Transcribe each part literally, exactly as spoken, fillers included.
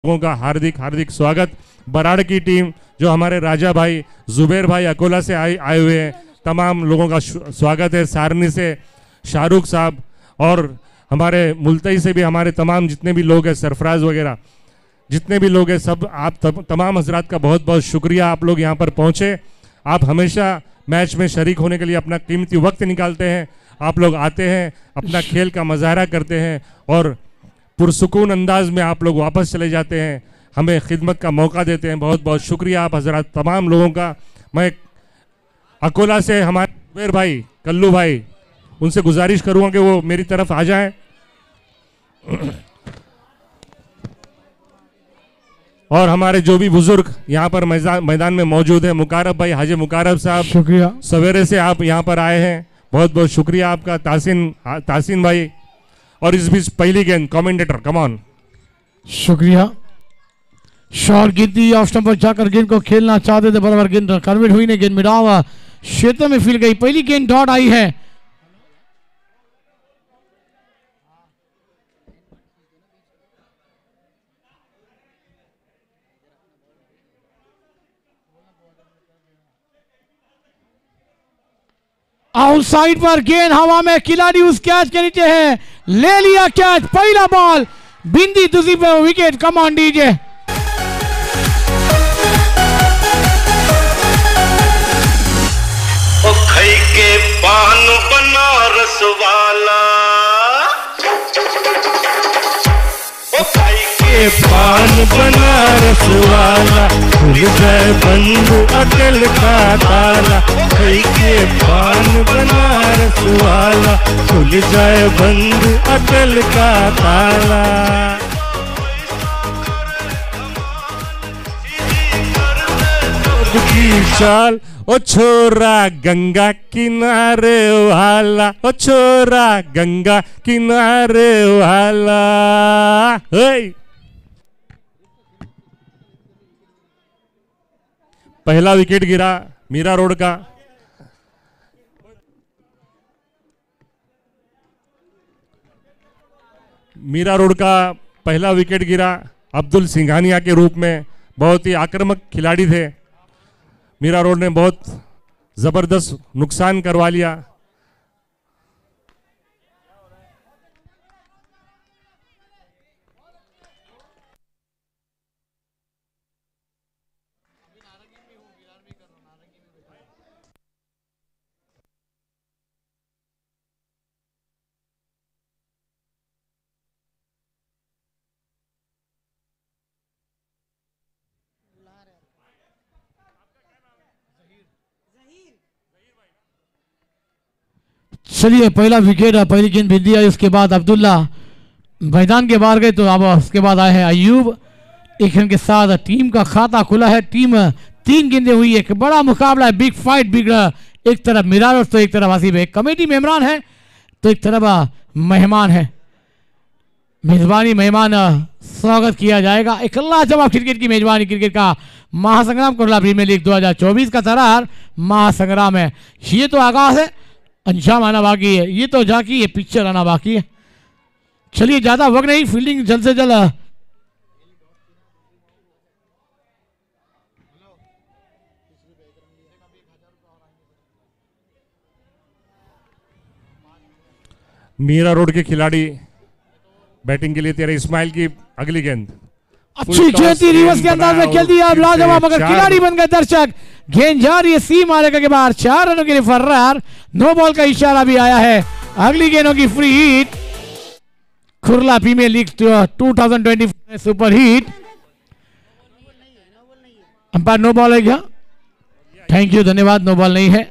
लोगों का हार्दिक हार्दिक स्वागत। बराड़ की टीम जो हमारे राजा भाई जुबेर भाई अकोला से आए आए हुए हैं, तमाम लोगों का स्वागत है। सारनी से शाहरुख साहब और हमारे मुल्तई से भी हमारे तमाम जितने भी लोग हैं, सरफराज वगैरह जितने भी लोग हैं, सब आप तम, तमाम हजरात का बहुत बहुत शुक्रिया। आप लोग यहाँ पर पहुँचे, आप हमेशा मैच में शरीक होने के लिए अपना कीमती वक्त निकालते हैं। आप लोग आते हैं, अपना खेल का मुजाहरा करते हैं और पुरसुकून अंदाज में आप लोग वापस चले जाते हैं, हमें खिदमत का मौका देते हैं। बहुत बहुत शुक्रिया आप हजरात तमाम लोगों का। मैं अकोला से हमारे जुबेर भाई, कल्लू भाई, उनसे गुजारिश करूँगा कि वो मेरी तरफ आ जाएं और हमारे जो भी बुजुर्ग यहाँ पर मैदान में मौजूद है, मुकारब भाई, हाजी मुकारब साहब, शुक्रिया, सवेरे से आप यहाँ पर आए हैं, बहुत बहुत शुक्रिया आपका। तासीन तासीन भाई, और इस बीच पहली गेंद कमेंटेटर, कम ऑन। शुक्रिया। शॉट गिनती ऑफ स्टंप पर जाकर गेंद को खेलना चाहते थे, बराबर गेंद कन्वर्ट हुई ने, गेंद मिडावा क्षेत्र में फिर गई। पहली गेंद डॉट आई है। आउटसाइड पर गेंद हवा में, खिलाड़ी उस कैच के नीचे है, ले लिया कैच। पहला बॉल बिंदी तुसी पे विकेट। Come on DJ. ओ खई के पान बनारस वाला, ओ खई के पान बनारस वाला, खुल जाए बंद अकल का ताला। खई के पान बनारस वाला, खुल जाए बंद अकल का ताला। की चाल ओ छोरा गंगा किनारे वाला, ओ छोरा गंगा किनारे वाला। पहला विकेट गिरा मीरा रोड का। मीरा रोड का पहला विकेट गिरा अब्दुल सिंघानिया के रूप में। बहुत ही आक्रामक खिलाड़ी थे। मीरा रोड ने बहुत जबरदस्त नुकसान करवा लिया। चलिए, पहला विकेट, पहली गेंद भेज दिया। उसके बाद अब्दुल्ला मैदान के बाहर गए, तो अब उसके बाद आए हैं अयूब। एक रन के साथ टीम का खाता खुला है। टीम तीन गेंदें हुई, एक बड़ा मुकाबला है, बिग फाइट, बिग। एक तरफ मिरार तो एक तरफ आसिफ है। कमेटी मेहमान है तो एक तरफ मेहमान है। मेजबानी मेहमान स्वागत किया जाएगा। एक लाजवाब क्रिकेट की मेजबानी, क्रिकेट का महासंग्राम कोटला प्रीमियर लीग दो हजार चौबीस का तरार महासंग्राम है। ये तो आगाज है, अंजाम आना बाकी है। ये तो जाकी है, पिक्चर आना बाकी है। चलिए, ज्यादा वक्त नहीं, फील्डिंग जल्द से जल्द। मीरा रोड के खिलाड़ी बैटिंग के लिए तेरे इस्माइल की अगली गेंद। अच्छी जयती रिवर्स के अंदाज में खेल दिया लाजवाब, मगर खिलाड़ी बन गए दर्शक। गेंद जा रही है सी मारेगा के बाहर, चार रनों के लिए फर्रार। नो बॉल का इशारा भी आया है। अगली गेंदों की फ्री हिट। खुरला प्रीमियर लीग दो हज़ार चौबीस super hit. Umpire no ball है क्या? थैंक यू, धन्यवाद। नो बॉल नहीं है।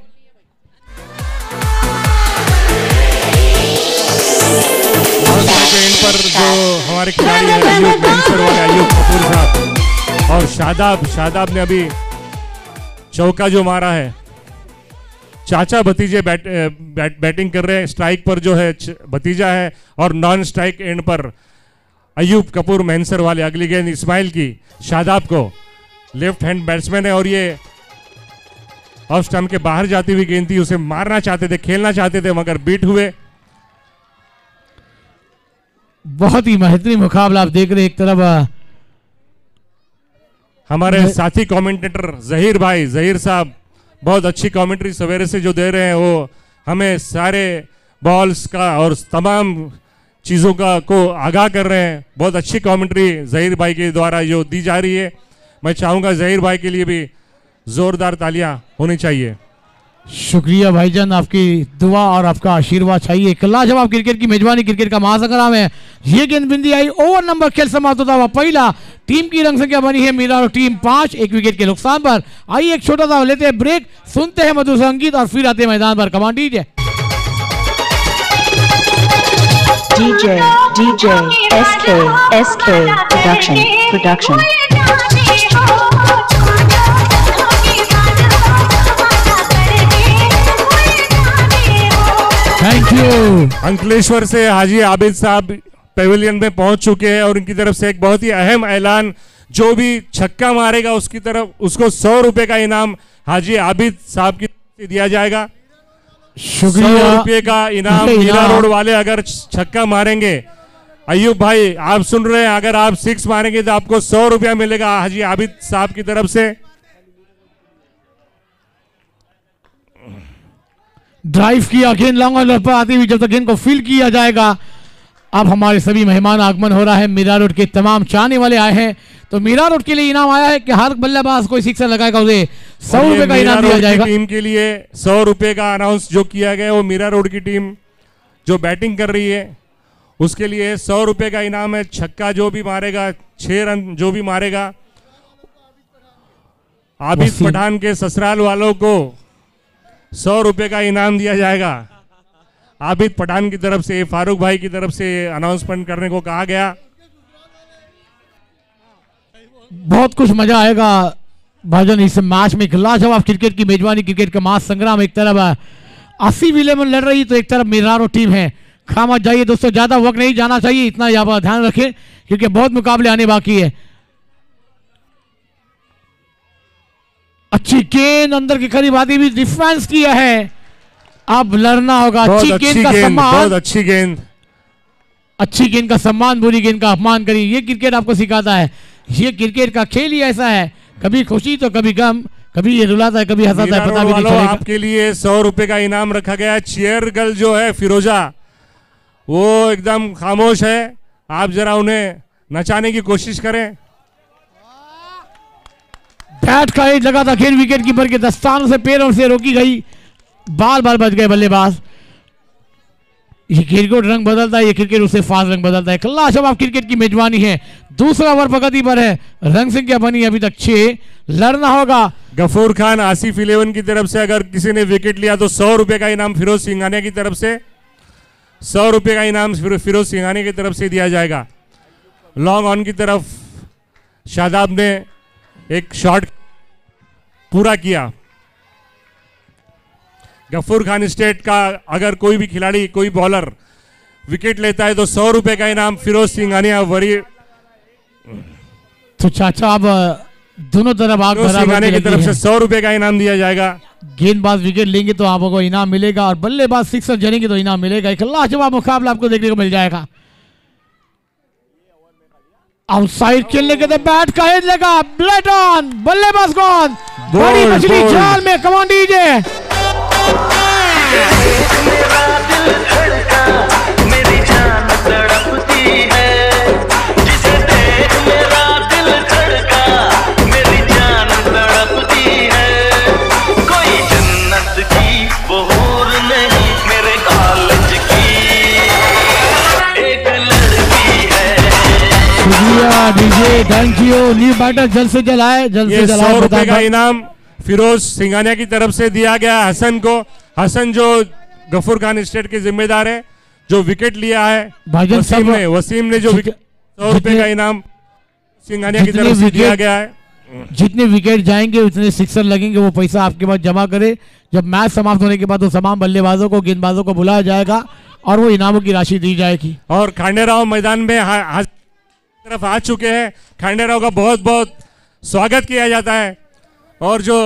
पर जो हमारे खिलाड़ी हैं अयूब कैंसर वाले अयूब कपूर साहब और शादाब शादाब ने अभी चौका जो मारा है। चाचा भतीजे बैट, बैट बैटिंग कर रहे हैं। स्ट्राइक पर जो है भतीजा है और नॉन स्ट्राइक एंड पर अयूब कपूर मैंसर वाले। अगली गेंद इस्माइल की, शादाब को, लेफ्ट हैंड बैट्समैन है और ये ऑफ स्टंप के बाहर जाती हुई गेंद थी। उसे मारना चाहते थे, खेलना चाहते थे, मगर बीट हुए। बहुत ही बेहतरीन मुकाबला आप देख रहे हैं। एक तरफ हमारे साथी कमेंटेटर जहीर भाई, जहीर साहब बहुत अच्छी कमेंट्री सवेरे से जो दे रहे हैं, वो हमें सारे बॉल्स का और तमाम चीज़ों का को आगाह कर रहे हैं। बहुत अच्छी कमेंट्री जहीर भाई के द्वारा जो दी जा रही है। मैं चाहूँगा जहीर भाई के लिए भी जोरदार तालियां होनी चाहिए। शुक्रिया भाईजान, आपकी दुआ और आपका आशीर्वाद चाहिए। लाजवाब क्रिकेट की मेजबानी, क्रिकेट का महासंग्राम है। ये गेंदबंदी आई, ओवर नंबर खेल समाप्त होता हुआ पहला। टीम की रंग संख्या बनी है मीरा टीम पांच, एक विकेट के नुकसान पर। आइए एक छोटा सा लेते हैं ब्रेक, सुनते हैं मधुर संगीत और फिर आते हैं मैदान पर। Command DJ DJ DJ SK SK production production thank you. Ankleshwar से हाजी आबिद साहब पेविलियन में पहुंच चुके हैं और उनकी तरफ से एक बहुत ही अहम ऐलान, जो भी छक्का मारेगा उसकी तरफ उसको सौ रुपए का इनाम हाजी आबिद साहब की तरफ से दिया जाएगा। शुक्रिया। सौ रुपए का इनाम मीरा रोड वाले अगर छक्का मारेंगे, अयूब भाई आप सुन रहे हैं, अगर आप सिक्स मारेंगे तो आपको सौ रुपया मिलेगा हाजी आबिद साहब की तरफ से। ड्राइव किया, गेंद लॉन्ग ऑन पर आती हुई, जब तक गेंद को फील किया जाएगा। अब हमारे सभी मेहमान आगमन हो रहा है। मीरा रोड के तमाम चाहने वाले आए हैं, तो मीरा रोड के लिए इनाम आया है कि हर बल्लेबाज कोई सिक्सर लगाएगा उसे सौ रुपए का इनाम दिया जाएगा। टीम के लिए सौ रुपए का अनाउंस जो किया गया, वो मीरा रोड की टीम जो बैटिंग कर रही है उसके लिए सौ रुपए का इनाम है। छक्का जो भी मारेगा, छह रन जो भी मारेगा, आबिद पठान के ससुराल वालों को सौ रुपए का इनाम दिया जाएगा। आबिद पठान की तरफ से, फारूक भाई की तरफ से अनाउंसमेंट करने को कहा गया। बहुत कुछ मजा आएगा भाईजान इस मैच में। लाजवाब क्रिकेट की मेजबानी, क्रिकेट का महासंग्राम। एक तरफ अस्सी विले में लड़ रही तो एक तरफ मीरारो टीम है। खामा जाइए दोस्तों, ज्यादा वक्त नहीं जाना चाहिए, इतना यहाँ पर ध्यान रखें क्योंकि बहुत मुकाबले आने बाकी है। अच्छी गेंद अंदर के करीब आती हुई, डिफेंस किया है, अब लड़ना होगा। अच्छी गेंद का सम्मान, बहुत अच्छी गेंद, अच्छी गेंद का सम्मान, बुरी गेंद का अपमान करिए। ये क्रिकेट आपको सिखाता है, ये क्रिकेट का खेल ही ऐसा है, कभी खुशी तो कभी गम, कभी ये रुलाता है कभी हंसाता है, पता भी नहीं चलेगा। आपके लिए सौ रुपए का इनाम रखा गया है। चेयर गर्ल जो है फिरोजा, वो एकदम खामोश है, आप जरा उन्हें नचाने की कोशिश करें। बैट का एज लगा था, खेल विकेट कीपर के दस्तानों से, पैरों से रोकी गई, बाल बाल बच गए बल्लेबाज। ये क्रिकेट रंग बदलता है, ये क्रिकेट उससे फास्ट रंग बदलता है। लाजवाब क्रिकेट की मेजबानी है। दूसरा ओवर प्रगति पर है, रंग संख्या बनी अभी तक छह, लड़ना होगा। गफूर खान आसिफ इलेवन की तरफ से अगर किसी ने विकेट लिया तो सौ रुपए का इनाम फिरोज सिंघानिया की तरफ से, सौ रुपए का इनाम फिरोज सिंघानिया की तरफ से दिया जाएगा। लॉन्ग ऑन की तरफ शादाब ने एक शॉट पूरा किया। गफूर खान स्टेट का अगर कोई भी खिलाड़ी, कोई बॉलर विकेट लेता है तो सौ रुपए का इनाम फिरोज सिंघानिया वरी तो चाचा अब दोनों तरफ आग सिंघानिया की तरफ से सौ रुपए का इनाम दिया जाएगा। गेंदबाज विकेट लेंगे तो आपको इनाम मिलेगा और बल्लेबाज सिक्सर जड़ेंगे तो इनाम मिलेगा। एक लाजवाब मुकाबला आपको देखने को मिल जाएगा। आउटसाइड खेलने के बैट का हेड लगा, ब्लेड ऑन, बल्लेबाज कौन, बड़ी मछली जाल में। कमान डीजे मेरा दिल धड़का, मेरी जान तड़पती है, जिसे देख मेरा दिल धड़का, मेरी जान तड़पती है। कोई जन्नत की वो हूर नहीं, मेरे कॉलेज की एक लड़की है। शुक्रिया DJ, thank you. New batter जल्द से जल्द आए, जल्द से जल्द। सौ रुपए का इनाम फिरोज सिंघानिया की तरफ से दिया गया हसन को। हसन जो गफूर खान स्टेट के जिम्मेदार है, जो विकेट लिया है। वसीम ने वसीम ने जो सौ रुपए का इनाम सिंघानिया की तरफ से दिया गया है। जितने विकेट जाएंगे उतने सिक्सर लगेंगे, वो पैसा आपके पास जमा करे। जब मैच समाप्त होने के बाद तो तमाम बल्लेबाजों को, गेंदबाजों को बुलाया जाएगा और वो इनामों की राशि दी जाएगी। और खांडेराव मैदान में तरफ आ चुके हैं। खांडेराव का बहुत बहुत स्वागत किया जाता है। और जो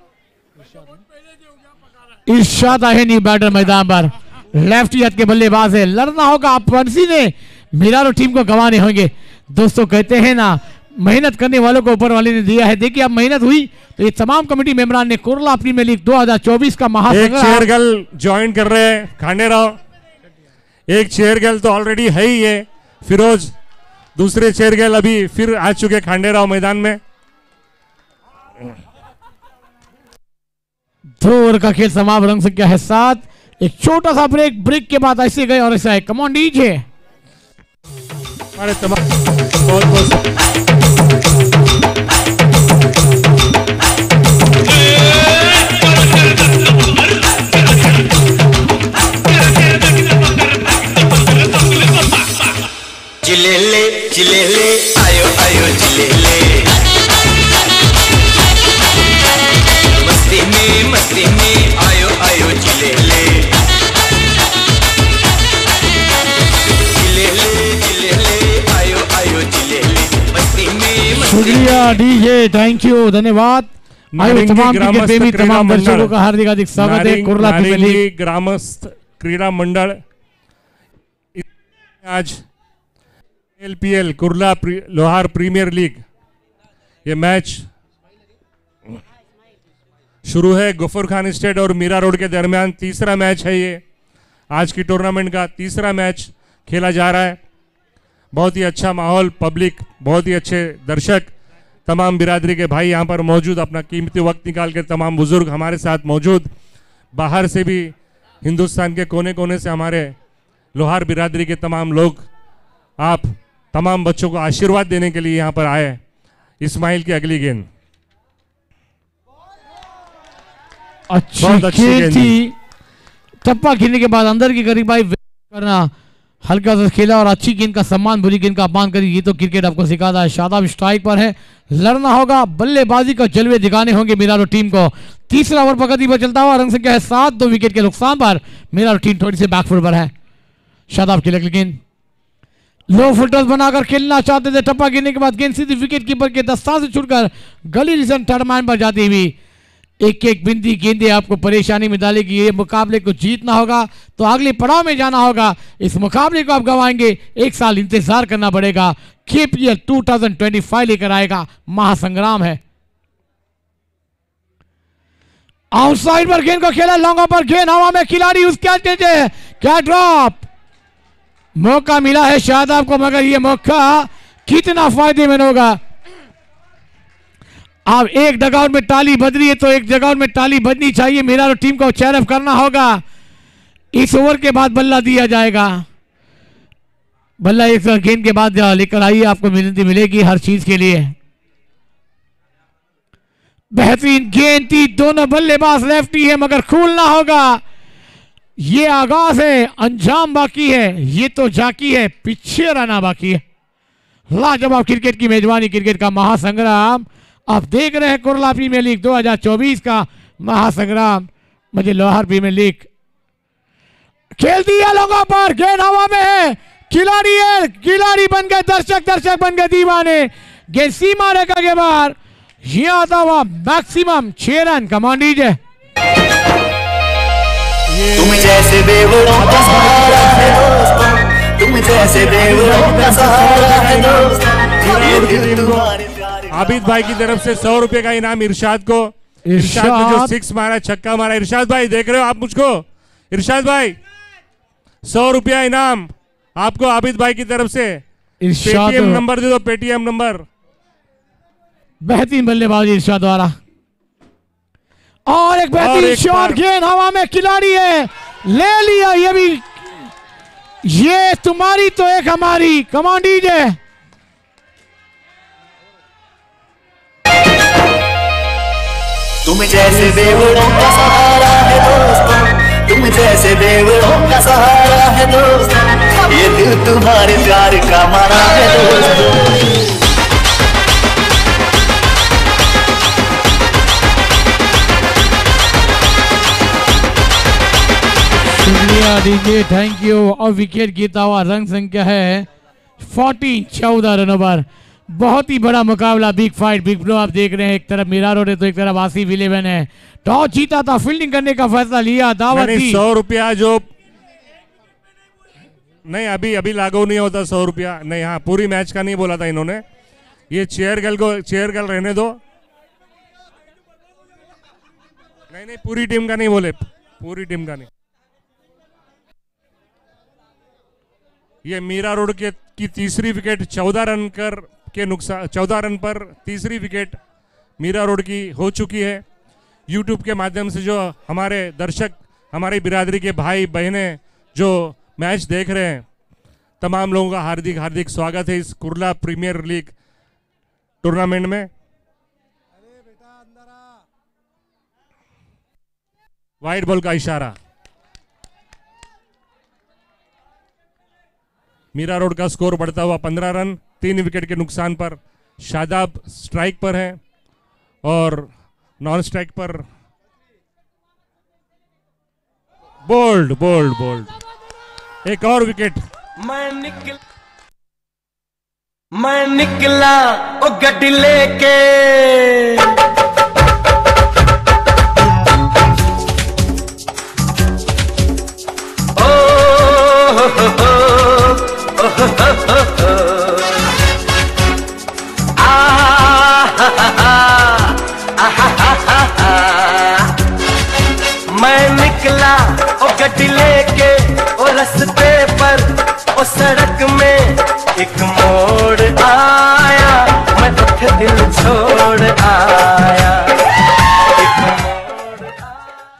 इरशाद है न्यू बैटर मैदान पर, लेफ्ट हाथ के बल्लेबाज है, लड़ना होगा। पंसी ने मीरारो टीम को गंवाने होंगे। दोस्तों कहते हैं ना, मेहनत करने वालों को ऊपर वाले ने दिया है। देखिए अब मेहनत हुई तो ये तमाम कमेटी मेंबरान ने कुर्ला प्रीमियर लीग दो हज़ार चौबीस का एक महासंग्राम चेयर गर्ल ज्वाइन कर रहे हैं खांडेराव। एक चेयर गर्ल तो ऑलरेडी है ही है फिरोज, दूसरे चेयर गर्ल अभी फिर आ चुके खांडेराव मैदान में। दो ओवर का खेल समाप्त, रंग संख्या है सात। एक छोटा सा ब्रेक, ब्रेक के बाद ऐसे गए और ऐसा है। Come on DJ. हमारे तमाम बहुत बहुत जिलेले जिलेले आयो आयो जिलेले, मस्ती में मस्ती में आयो आयो जिलेले, जिलेले जिलेले आयो आयो जिलेले, मस्ती में मस्ती। शुक्रिया डीजे, थैंक यू, धन्यवाद। आयो तमाम क्रिकेट प्रेमी, तमाम दर्शकों का हार्दिक हार्दिक स्वागत है कुर्ला प्रीमियर लीग ग्रामस्थ क्रीड़ा मंडल आज एलपीएल कुर्ला प्री, लोहार प्रीमियर लीग ये मैच शुरू है। गफूर खान स्टेट और मीरा रोड के दरमियान तीसरा मैच है। ये आज की टूर्नामेंट का तीसरा मैच खेला जा रहा है। बहुत ही अच्छा माहौल, पब्लिक, बहुत ही अच्छे दर्शक, तमाम बिरादरी के भाई यहाँ पर मौजूद, अपना कीमती वक्त निकाल कर तमाम बुजुर्ग हमारे साथ मौजूद, बाहर से भी हिंदुस्तान के कोने कोने से हमारे लोहार बिरादरी के तमाम लोग, आप तमाम बच्चों को आशीर्वाद देने के लिए यहाँ पर आए। इस्माइल की अगली गेंद अच्छी बहुत अच्छी खेल गेंद थी। टप्पा खेलने के बाद अंदर की करीब भाई करना हल्का सा खेला और अच्छी गेंद का सम्मान, बुरी गेंद का अपमान करी। ये तो क्रिकेट आपको सिखाता है। शादाब स्ट्राइक पर है, लड़ना होगा, बल्लेबाजी का जलवे दिखाने होंगे मिरारो टीम को। तीसरा ओवर प्रगति पर चलता हुआ, रंग संख्या है सात। दो विकेट के नुकसान पर मिरारो टीम थोड़ी सी बैकफुट पर है। शादाब खेले लेकिन लो फुलटॉस बनाकर खेलना चाहते थे। टप्पा गिरने के बाद गेंद सीधी विकेट कीपर के दस्तार से छुटकर गली रिजन थर्ड मैन पर जाती हुई एक एक बिंदी गेंदे आपको परेशानी में डालेगी। ये मुकाबले को जीतना होगा तो अगले पड़ाव में जाना होगा। इस मुकाबले को आप गंवाएंगे, एक साल इंतजार करना पड़ेगा। केपीएल दो हज़ार पच्चीस लेकर आएगा, महासंग्राम है। आउटसाइड पर गेंद को खेला, लॉन्ग पर गेंद हवा में, खिलाड़ी उसके क्या ड्रॉप। मौका मिला है शादाब को, मगर ये मौका कितना फायदेमंद होगा। अब एक डगआउट में टाली बज रही है तो एक डगआउट में टाली बजनी चाहिए। मेरा टीम को चेयरअप करना होगा। इस ओवर के बाद बल्ला दिया जाएगा। बल्ला एक गेंद के बाद लेकर आइए, आपको मिलती मिलेगी हर चीज के लिए। बेहतरीन गेंद थी, दोनों बल्लेबाज लेफ्टी है मगर खूलना होगा। ये आगाज है, अंजाम बाकी है। ये तो जाकी है, पीछे रहना बाकी है। लाजवाब क्रिकेट की मेजबानी, क्रिकेट का महासंग्राम आप देख रहे हैं। कुर्ला प्रीमियर लीग दो हज़ार चौबीस का महासंग्राम, मुझे लोहार प्रीमियर लीग खेल दिया। लोगों पर गेंद हवा में है, खिलाड़ी है, खिलाड़ी बन गए दर्शक, दर्शक बन गए दीवाने। गेंद सीमा रेखा के बाहर, ये आता हुआ मैक्सिमम छह रन। Command DJ. तुम जैसे देवरों का सहारा है दोस्तों, तुम जैसे देवरों का सहारा है दोस्तों, ये दिल तुम्हारे प्यार का। आबिद भाई की तरफ से सौ रुपए का इनाम इरशाद को। इरशाद ने जो सिक्स मारा, छक्का मारा। इरशाद भाई देख रहे हो आप मुझको? इरशाद भाई सौ रुपया इनाम आपको आबिद भाई की तरफ से। पेटीएम नंबर दे दो, पेटीएम नंबर। बेहतरीन बल्लेबाजी इरशाद द्वारा और एक बेहतरीन शॉट, गेंद हवा में, खिलाड़ी है, ले लिया। ये भी, ये तुम्हारी तो एक हमारी। Command DJ. तुम जैसे देवरों का सहारा है दोस्तों, तुम जैसे देवरों का सहारा है दोस्तों, ये दिल तुम्हारे प्यार का मारा है दोस्तों। शुक्रिया डीजे, थैंक यू। और विकेट गिरता हुआ, रंग संख्या है चौदह, चौदह रनों पर। बहुत ही बड़ा मुकाबला, बिग फाइट, बिग ब्लो आप देख रहे हैं। एक तरफ मीरा रोड है तो एक तरफ आसिफ इलेवन है। टॉस जीता था, फील्डिंग करने का फैसला लिया, दावत दी। सौ रुपया जो नहीं, अभी अभी लागू नहीं होता सौ रुपया नहीं। हाँ, पूरी मैच का नहीं बोला था इन्होंने, ये चेयर गर्ल को चेयर गर्ल रहने दो। नहीं नहीं पूरी टीम का नहीं बोले, पूरी टीम का नहीं। ये मीरा रोड के की तीसरी विकेट चौदह रन कर के नुकसान चौदह रन पर तीसरी विकेट मीरा रोड की हो चुकी है। यूट्यूब के माध्यम से जो हमारे दर्शक, हमारी बिरादरी के भाई बहनें जो मैच देख रहे हैं, तमाम लोगों का हार्दिक हार्दिक स्वागत है इस कुर्ला प्रीमियर लीग टूर्नामेंट में। वाइड बॉल का इशारा। मीरा रोड का स्कोर बढ़ता हुआ पंद्रह रन, तीन विकेट के नुकसान पर। शादाब स्ट्राइक पर है और नॉन स्ट्राइक पर बोल्ड बोल्ड बोल्ड एक और विकेट। मैं निकल मैं निकला ओ गड्डी लेके, ओ हो हो हो, ओ हो हो हो हो, आ हा हा हा, आ हा हा हा हा। मैं निकला ओ गड्डी लेके, ओ रस्ते पर ओ सड़क में एक मोड़ आया, मैं दुख दिल छोड़ आया, एक मोड़ आया।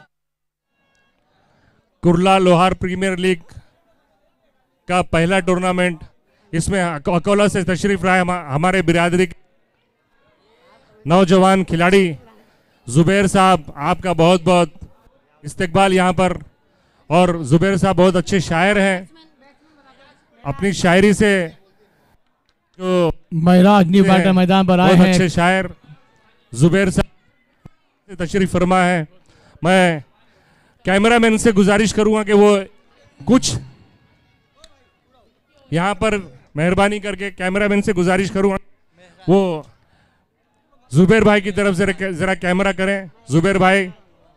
कुर्ला लोहार प्रीमियर लीग का पहला टूर्नामेंट, इसमें अकोला से तशरीफ लाए हमारे बिरादरी के नौजवान खिलाड़ी जुबैर साहब, आपका बहुत बहुत इस्तकबाल यहाँ पर। और जुबैर साहब बहुत अच्छे शायर हैं, अपनी शायरी से जो महिराज न्यू बैटर मैदान पर आए बहुत हैं। अच्छे शायर जुबैर साहब तशरीफ फरमा है। मैं कैमरामैन से गुजारिश करूंगा कि वो कुछ यहाँ पर मेहरबानी करके कैमरामैन से गुजारिश करूंगा वो जुबैर भाई की तरफ से जरा कैमरा करें। जुबैर भाई,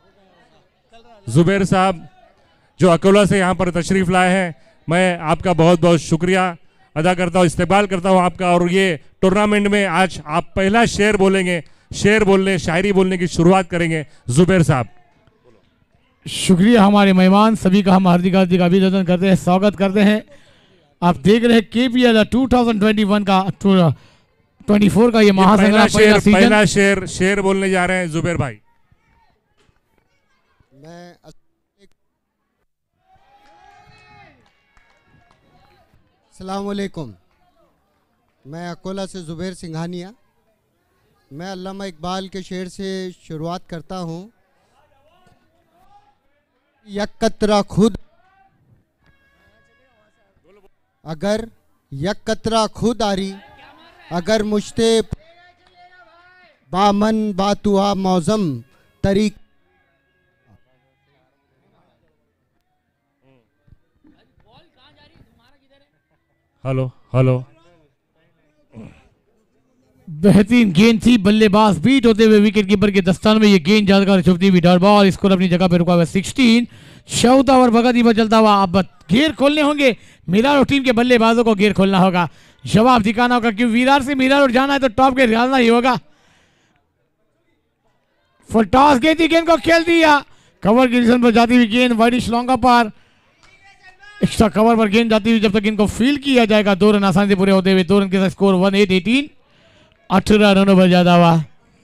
जुबैर साहब जो अकोला से यहाँ पर तशरीफ लाए हैं, मैं आपका बहुत बहुत शुक्रिया अदा करता हूँ, इस्तेमाल करता हूँ आपका। और ये टूर्नामेंट में आज आप पहला शेर बोलेंगे, शेर बोलने शायरी बोलने की शुरुआत करेंगे जुबैर साहब। शुक्रिया हमारे मेहमान सभी का हम हार्दिक हार्दिक अभिनंदन करते हैं, स्वागत करते हैं। आप देख रहे हैं KPL two thousand twenty one का ट्वेंटी फोर का ये महासंग्राम पहला शेर सीजन। पहला शेर शेर बोलने जा रहे हैं जुबैर भाई। मैं अस्सलाम वालेकुम, मैं अकोला से जुबैर सिंघानिया। मैं अल्लामा इकबाल के शेर से शुरुआत करता हूँ। यक कतरा खुद अगर यक कतरा खुद आरी, अगर मुश्ते बामन बातुआ मौजम तरीक। हेलो हेलो बेहतरीन गेंद थी, बल्लेबाज बीट होते हुए विकेट कीपर के दस्तान में ये गेंद जाकर छुपती हुई डॉट बॉल। स्कोर अपनी जगह पे रुका हुआ सिक्सटीन। चौदह ओवर भगत पर चलता हुआ अब घेर खोलने होंगे, मीरा रोड टीम के बल्लेबाजों को घेर खोलना होगा, जवाब दिखाना होगा, क्योंकि विरार से मीरा रोड जाना है तो टॉप के डालना ही होगा। फुल टॉस गेंद थी, गेंद को खेल दिया, कवर की दिशा पर जाती हुई गेंद वाइडिश लॉन्गा पर, एक्स्ट्रा कवर पर गेंद जाती हुई जब तक इनको फील किया जाएगा। दो रन आसानी से पूरे होते हुए दो रन के साथ स्कोर वन एट एटीन, अठारह रनों पर ज्यादा हुआ।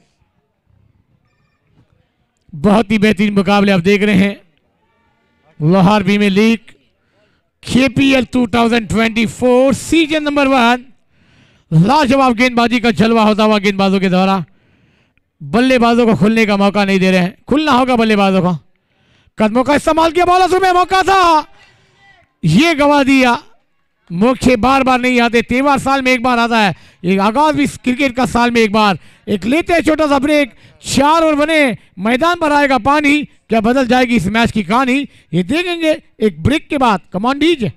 बहुत ही बेहतरीन मुकाबले आप देख रहे हैं Lohar premier league KPL two thousand twenty four season number one. लाजवाब गेंदबाजी का जलवा होता हुआ गेंदबाजों के द्वारा, बल्लेबाजों को खुलने का मौका नहीं दे रहे हैं, खुलना होगा बल्लेबाजों को। कदमों का इस्तेमाल किया, बॉलर्स में मौका था, ये गवा दिया। मौके बार बार नहीं आते, त्योहार साल में एक बार आता है, एक आगाज भी क्रिकेट का साल में एक बार। एक लेते हैं छोटा सा ब्रेक, चार ओवर बने, मैदान पर आएगा पानी, क्या बदल जाएगी इस मैच की कहानी, ये देखेंगे एक ब्रेक के बाद। कमान डीजे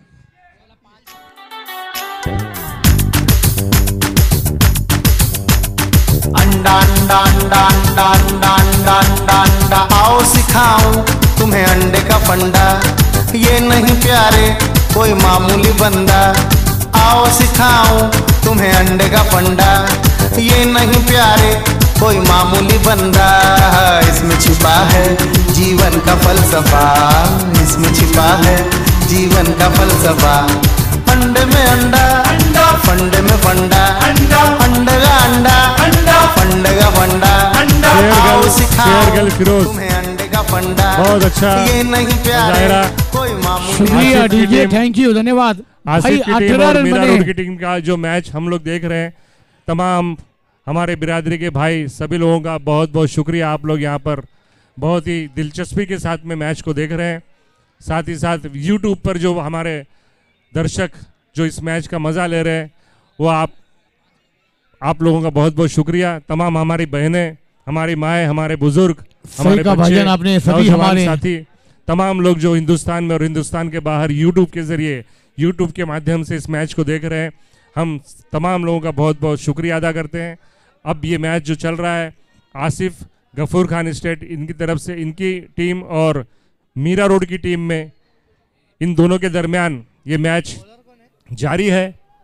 अंडा अंडा अंडा अंडा अंडा अंडा अंडा अंडा, आओ सिखाऊं तुम्हें अंडे का फंडा। ये नहीं प्यारे कोई मामूली बंदा, आओ सिखाऊं तुम्हें अंडे का फंडा, ये नहीं प्यारे कोई मामूली बंदा, इसमें छिपा है जीवन का फलसफा, इसमें छिपा है जीवन का फलसफा। अंडे में अंडा, अंडा फंडे में फंडा, अंडा अंडे का अंडा, अंडा फंडे का फंडा, अंडा आओ सिखाऊं तुम्हें अंडे का फंडा, बहुत अच्छा, ये नहीं प्यारे कोई मामूली। शुक्रिया डीजे, थैंक यू, धन्यवाद। आसिफ की टीम और मीरा रोड की टीम का जो मैच हम लोग देख रहे हैं, तमाम हमारे बिरादरी के भाई सभी लोगों का बहुत बहुत शुक्रिया। आप लोग यहाँ पर बहुत ही दिलचस्पी के साथ में मैच को देख रहे हैं। साथ ही साथ यूट्यूब पर जो हमारे दर्शक जो इस मैच का मज़ा ले रहे हैं, वो आप आप लोगों का बहुत बहुत शुक्रिया। तमाम हमारी बहनें, हमारी माएँ, हमारे बुजुर्ग, हमारे बच्चे, आपने सभी हमारे साथी, तमाम लोग जो हिंदुस्तान में और हिंदुस्तान के बाहर यूट्यूब के ज़रिए, यूट्यूब के माध्यम से इस मैच को देख रहे हैं, हम तमाम लोगों का बहुत बहुत शुक्रिया अदा करते हैं। अब ये मैच जो चल रहा है, आसिफ गफूर खान स्टेट इनकी तरफ से, इनकी टीम और मीरा रोड की टीम में, इन दोनों के दरमियान ये मैच जारी है।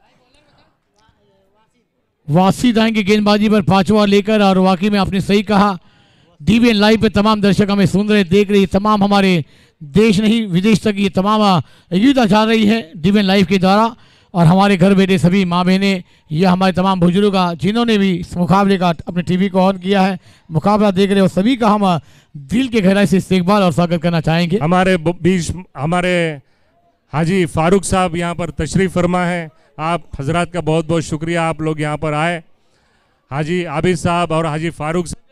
वासी दाएं की गेंदबाजी पर पांचवा लेकर, और वाकई में आपने सही कहा, डीवीएन लाइव पे तमाम दर्शक हमें सुन रहे, देख रहे, तमाम हमारे देश नहीं विदेश तक ये तमाम युद्ध जा रही है डीवीएन लाइव के द्वारा। और हमारे घर बैठे सभी माँ बहनें, यह हमारे तमाम बुजुर्ग जिन्होंने भी इस मुकाबले का अपने टीवी को ऑन किया है, मुकाबला देख रहे हो, सभी का हम दिल के गहराई से इस्तकबाल और स्वागत करना चाहेंगे। हमारे बीच हमारे हाजी फारूक साहब यहाँ पर तशरीफ़ फरमा है। आप हजरात का बहुत बहुत शुक्रिया, आप लोग यहाँ पर आए। हाजी आबिद साहब और हाजी फारूक साहब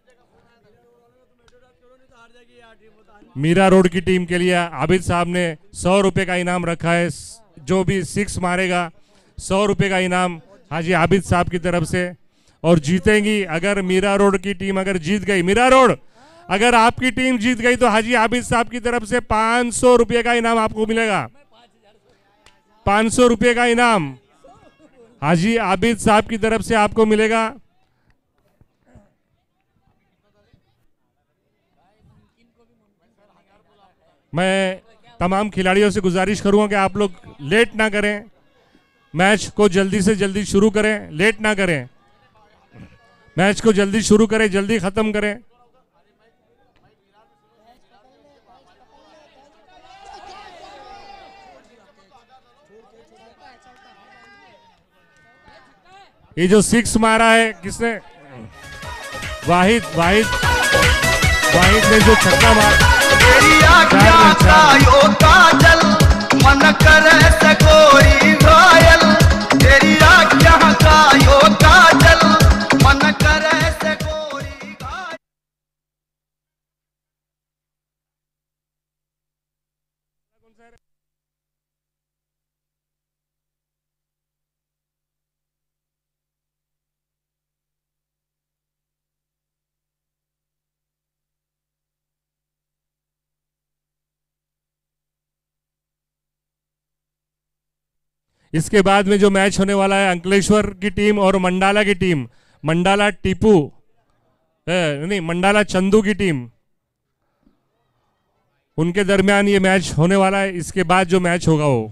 मीरा रोड की टीम के लिए, आबिद साहब ने सौ रुपये का इनाम रखा है। जो भी सिक्स मारेगा सौ रुपये का इनाम हाजी आबिद साहब की तरफ से, और जीतेंगी अगर मीरा रोड की टीम अगर जीत गई, मीरा रोड अगर आपकी टीम जीत गई तो हाजी आबिद साहब की तरफ से पाँच सौ रुपये का इनाम आपको मिलेगा। पाँच सौ रुपये का इनाम हाजी आबिद साहब की तरफ से आपको मिलेगा। मैं तमाम खिलाड़ियों से गुजारिश करूंगा कि आप लोग लेट ना करें, मैच को जल्दी से जल्दी शुरू करें, लेट ना करें, मैच को जल्दी शुरू करें, जल्दी खत्म करें। ये जो सिक्स मारा है किसने? वाहिद वाहिद वाहिद ने जो छक्का मारा। तेरी आज्ञा का यो काजल मन करे से कोई घायल, तेरी आज्ञा का यो काजल मन करे से कोई घायल। इसके बाद में जो मैच होने वाला है, अंकलेश्वर की टीम और मंडाला की टीम, मंडाला टीपू नहीं मंडाला चंदू की टीम, उनके दरमियान ये मैच होने वाला है। इसके बाद जो मैच होगा वो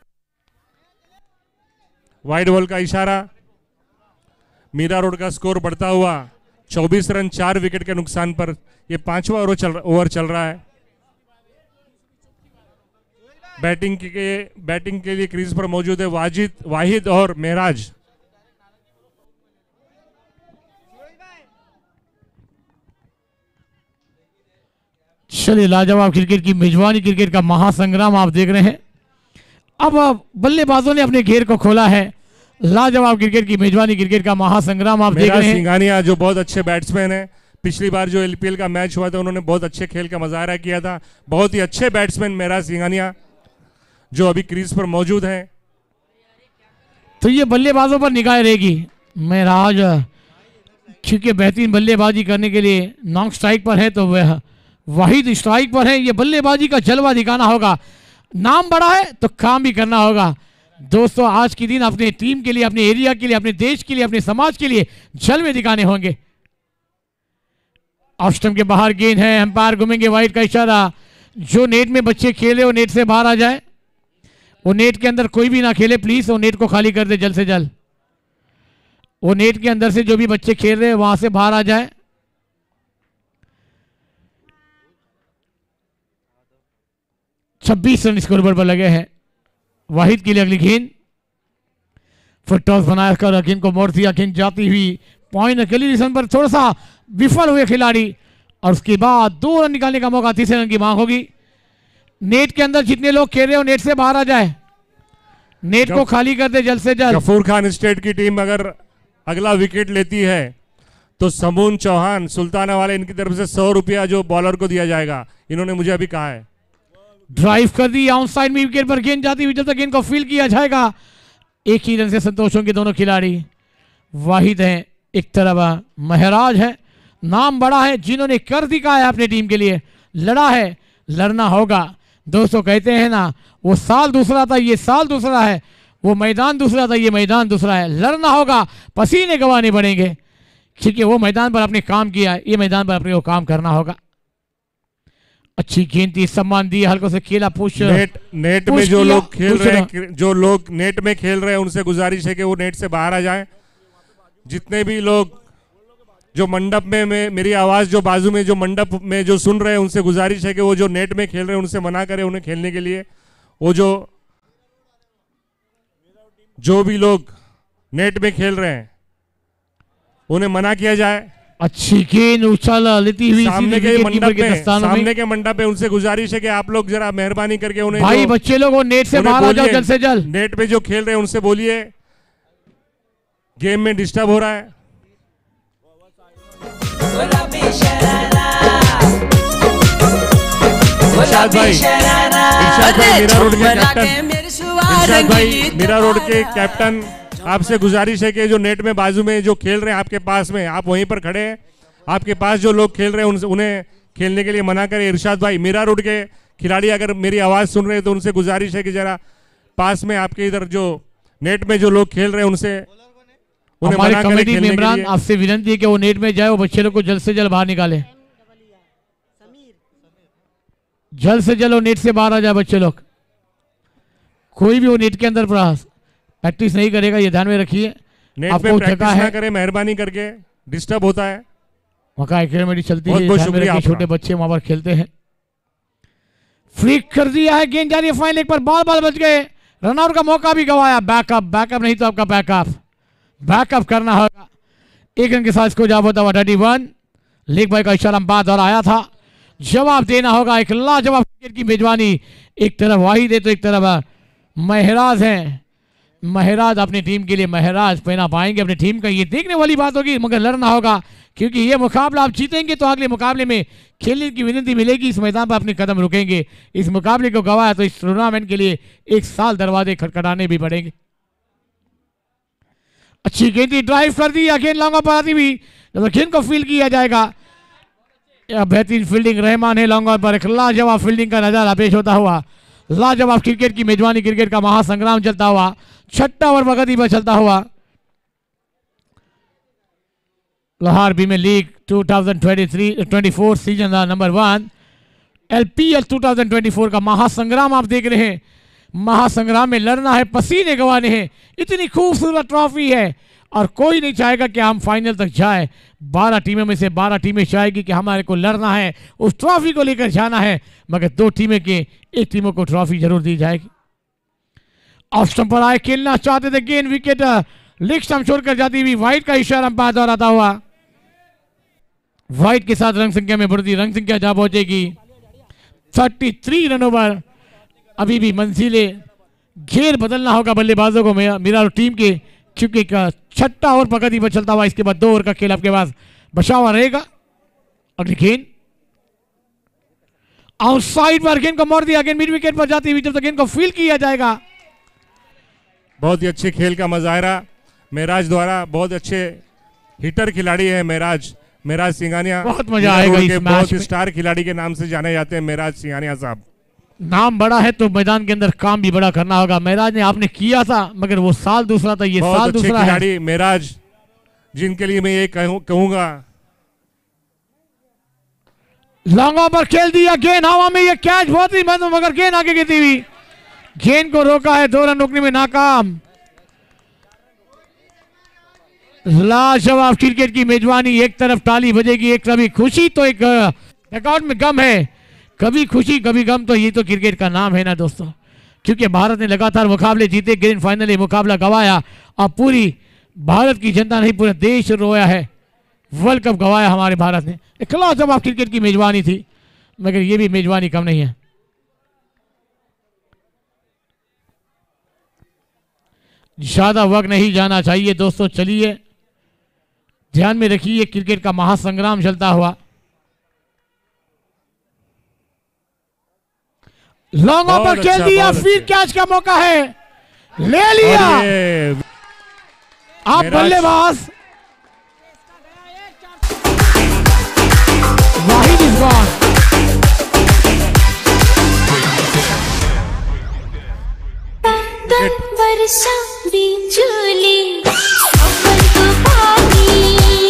वाइड बॉल का इशारा, मीरा रोड का स्कोर बढ़ता हुआ चौबीस रन चार विकेट के नुकसान पर ये पांचवा ओवर चल ओवर चल रहा है। बैटिंग के बैटिंग के लिए क्रीज पर मौजूद है वाजिद वाहिद और महराज। चलिए, लाजवाब क्रिकेट की मेजबानी, क्रिकेट का महासंग्राम आप देख रहे हैं। अब बल्लेबाजों ने अपने घेर को खोला है। लाजवाब क्रिकेट की मेजबानी, क्रिकेट का महासंग्राम आप देख रहे हैं। सिंघानिया जो बहुत अच्छे बैट्समैन हैं, पिछली बार जो एलपीएल का मैच हुआ था उन्होंने बहुत अच्छे खेल का मुजाहरा किया था। बहुत ही अच्छे बैट्समैन मेरा सिंघानिया जो अभी क्रीज पर मौजूद हैं। तो ये बल्लेबाजों पर निगाह रहेगी। महराज क्योंकि बेहतरीन बल्लेबाजी करने के लिए नॉन स्ट्राइक पर है, तो वह वाहिद स्ट्राइक पर है। ये बल्लेबाजी का जलवा दिखाना होगा। नाम बड़ा है तो काम भी करना होगा। दोस्तों, आज के दिन अपने टीम के लिए, अपने एरिया के लिए, अपने देश के लिए, अपने समाज के लिए जलवे दिखाने होंगे। ऑफ स्टंप के बाहर गेंद है, अंपायर घूमेंगे, वाइड का इशारा। जो नेट में बच्चे खेले वो नेट से बाहर आ जाए। वो नेट के अंदर कोई भी ना खेले प्लीज, वो नेट को खाली कर दे जल्द से जल्द। वो नेट के अंदर से जो भी बच्चे खेल रहे हैं वहां से बाहर आ जाए। छब्बीस रन स्कोर पर लगे हैं। वाहिद के लिए अगली गेंद, फुट टॉस बनाया कर गेंद को मोड़ दिया, गेंद जाती हुई पॉइंट अकेली निशान पर थोड़ा सा विफल हुए खिलाड़ी, और उसके बाद दो रन निकालने का मौका, तीसरे रन की मांग होगी। नेट के अंदर जितने लोग खेल रहे हो नेट से बाहर आ जाए, नेट को खाली कर दे जल्द से जल्द। गफूर खान स्टेट की टीम अगर अगला विकेट लेती है तो समून चौहान सुल्ताना वाले इनकी तरफ से सौ रुपया जो बॉलर को दिया जाएगा, इन्होंने मुझे अभी कहा है। ड्राइव कर दी आउट साइड में, विकेट पर गेंद जाती हुई, जब तक गेंद को फील किया जाएगा एक ही रन से संतोष होंगे दोनों खिलाड़ी। वाहिद है एक तरफ, महराज है, नाम बड़ा है, जिन्होंने कर दिखाया है अपने टीम के लिए, लड़ा है, लड़ना होगा। दोस्तों कहते हैं ना, वो साल दूसरा था, ये साल दूसरा है, वो मैदान दूसरा था, ये मैदान दूसरा है। लड़ना होगा, पसीने गंवाने पड़ेंगे, क्योंकि वो मैदान पर अपने काम किया, ये मैदान पर अपने को काम करना होगा। अच्छी गेंद थी, सम्मान दिया, हल्कों से खेला, पुश। नेट नेट में जो लोग खेल रहे हैं, जो लोग नेट में खेल रहे हैं उनसे गुजारिश है कि वो नेट से बाहर आ जाएं। जितने भी लोग जो मंडप में, में मेरी आवाज जो बाजू में जो मंडप में जो सुन रहे हैं उनसे गुजारिश है कि वो जो नेट में खेल रहे हैं उनसे मना करें उन्हें खेलने के लिए। वो जो जो भी लोग नेट में खेल रहे हैं उन्हें मना किया जाए। अच्छी गेंद उछाल लेती हुई सामने के मंडप में, सामने के मंडप में उनसे गुजारिश है कि आप लोग जरा मेहरबानी करके उन्हें, भाई बच्चे लोग वो नेट से बाहर आ जाओ जल्द से जल्द। नेट पे जो खेल रहे हैं उनसे बोलिए गेम में डिस्टर्ब हो रहा है। इरशाद भाई, इरशाद भाई मीरा रोड के कैप्टन, इरशाद भाई मीरा रोड के कैप्टन, आपसे गुजारिश है कि जो नेट में बाजू में जो खेल रहे हैं आपके पास में, आप वहीं पर खड़े हैं, आपके पास जो लोग खेल रहे हैं उन्हें खेलने के लिए मना करें। इरशाद भाई, मीरा रोड के खिलाड़ी अगर मेरी आवाज सुन रहे हैं तो उनसे गुजारिश है कि जरा पास में आपके इधर जो नेट में जो लोग खेल रहे हैं उनसे उन्हें हमारे मना करें कमेटी खेलने के मेंबरान लिए। आपसे विनती है कि वो नेट में जाए, वो बच्चे लोग को जल्द से जल्द बाहर निकाले, जल्द से जल्द वो नेट से बाहर आ जाए बच्चे लोग। कोई भी वो नेट के अंदर प्रैक्टिस नहीं करेगा, ये ध्यान में रखिए। नेट पे प्रैक्टिस ना करें मेहरबानी करके, डिस्टर्ब होता है। वहाँ एकेडमी चलती है, बहुत शुक्रिया, छोटे बच्चे वहां पर खेलते हैं। फ्लिक कर दिया है, गेंद जा रही है फाइन लेग पर, बाल बाल बच गए, रनआउट का मौका भी गवाया। बैकअप, बैकअप नहीं तो आपका बैकअप, बैकअप करना होगा। एक रन के साथ इसको जवाब होता हुआ थर्टी वन। लेग बाय का इशारा बाद और आया था, जवाब देना होगा। एक लाजवाब क्रिकेट की मेजबानी, एक तरफ वाहिद है तो एक तरफ महराज है। महराज अपनी टीम के लिए महराज पहना पाएंगे अपनी टीम का, ये देखने वाली बात होगी, मगर लड़ना होगा, क्योंकि ये मुकाबला आप जीतेंगे तो अगले मुकाबले में खेलने की विनती मिलेगी। इस मैदान पर अपने कदम रुकेंगे, इस मुकाबले को गवाया तो इस टूर्नामेंट के लिए एक साल दरवाजे खटखटाने भी पड़ेंगे। अच्छी गेंद, ड्राइव कर दी, गेंद लॉन्ग पर आती हुई, जब गेंद को फील किया जाएगा। बेहतरीन फील्डिंग रहमान है, लॉन्ग पर एक लाजवाब फील्डिंग का नजारा पेश होता हुआ। लाजवाब क्रिकेट की मेजबानी, क्रिकेट का महासंग्राम चलता हुआ, छठा ओवर प्रगति पर चलता हुआ। Lahore premier league two thousand twenty three twenty four season number one, LPL two thousand twenty four का महासंग्राम आप देख रहे हैं। महासंग्राम में लड़ना है, पसीने गंवाने हैं, इतनी खूबसूरत ट्रॉफी है और कोई नहीं चाहेगा कि हम फाइनल तक जाए। बारह टीमों में से बारह टीमें चाहेगी कि हमारे को लड़ना है, उस ट्रॉफी को लेकर जाना है, मगर दो टीमें के एक टीमों को ट्रॉफी जरूर दी जाएगी। ऑफ स्टंप पर आए, खेलना चाहते थे, गेंद विकेट लेग स्टंप छोड़कर जाती हुई, वाइड का इशारा अंपायर दोहराता हुआ। वाइड के साथ रंग संख्या में बढ़ती, रंग संख्या जा पहुंचेगी तैंतीस रनों पर। अभी भी मंजिले घेर बदलना होगा बल्लेबाजों को मेरा टीम के, क्योंकि छठा ओवर प्रगति पर चलता हुआ, इसके बाद दो ओवर का खेल आपके पास बचा हुआ रहेगा। अगली गेंद आउटसाइड पर, गेंद को मोड़ दिया, गेंद मिड विकेट पर जाती हुई, जब तक गेंद को फील किया जाएगा। बहुत ही अच्छे खेल का मुजाहरा महराज द्वारा, बहुत अच्छे हिटर खिलाड़ी है महराज, महराज सिंघानिया। बहुत मजा आएगा इस मैच बहुत में। स्टार खिलाड़ी के नाम से जाने जाते हैं महराज सिंघानिया साहब। नाम बड़ा है तो मैदान के अंदर काम भी बड़ा करना होगा। महराज ने आपने किया था, मगर वो साल दूसरा था, ये साल दूसरा है। खिलाड़ी महराज, जिनके लिए मैं ये कहूंगा। लॉन्ग ऑन पर खेल दिया, गेंद हवा में, ये कैच बहुत ही महत्व, मगर गेंद आगे गिरती हुई, गेंद को रोका है, दो रन रोकने में नाकाम। लाजवाब क्रिकेट की मेजबानी, एक तरफ ताली बजेगी, एक तरफ खुशी, तो एक अकाउंट में गम है। कभी खुशी कभी गम, तो ये तो क्रिकेट का नाम है ना दोस्तों। क्योंकि भारत ने लगातार मुकाबले जीते, ग्रैंड फाइनल में मुकाबला गवाया और पूरी भारत की जनता नहीं पूरा देश रोया है। वर्ल्ड कप गवाया हमारे भारत ने। एक लाजवाब क्रिकेट की मेजबानी थी, मगर ये भी मेजबानी कम नहीं है। ज्यादा वक्त नहीं जाना चाहिए दोस्तों, चलिए ध्यान में रखिए क्रिकेट का महासंग्राम चलता हुआ। लॉन्ग ऑन पर खेल दिया, फिर कैच का मौका है, ले लिया। आप बल्लेबाज वाहिद इज गॉन। वर्षा बिजुली सफर को पानी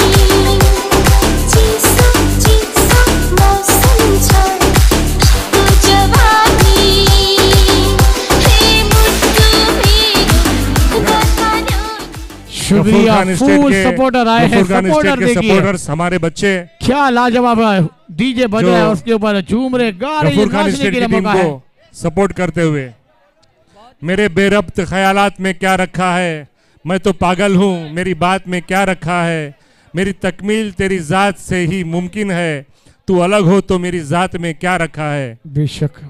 चीसा चीसा मौसम छाए तो जवानी हे मुट्ठू मेरो बतानो। शुक्रिया, फुल सपोर्टर आए हैं, सपोर्टर देखिए, सपोर्टर्स हमारे बच्चे क्या लाजवाब है। डीजे बज रहा है, उसके ऊपर झूम रहे, गा रहे, नाचने के लिए मौका है। सपोर्ट करते हुए मेरे बेरब्त ख्यालात में क्या रखा है, मैं तो पागल हूँ, मेरी बात में क्या रखा है, मेरी तकमील तेरी जात से ही मुमकिन है, तू अलग हो तो मेरी जात में क्या रखा है। बेशक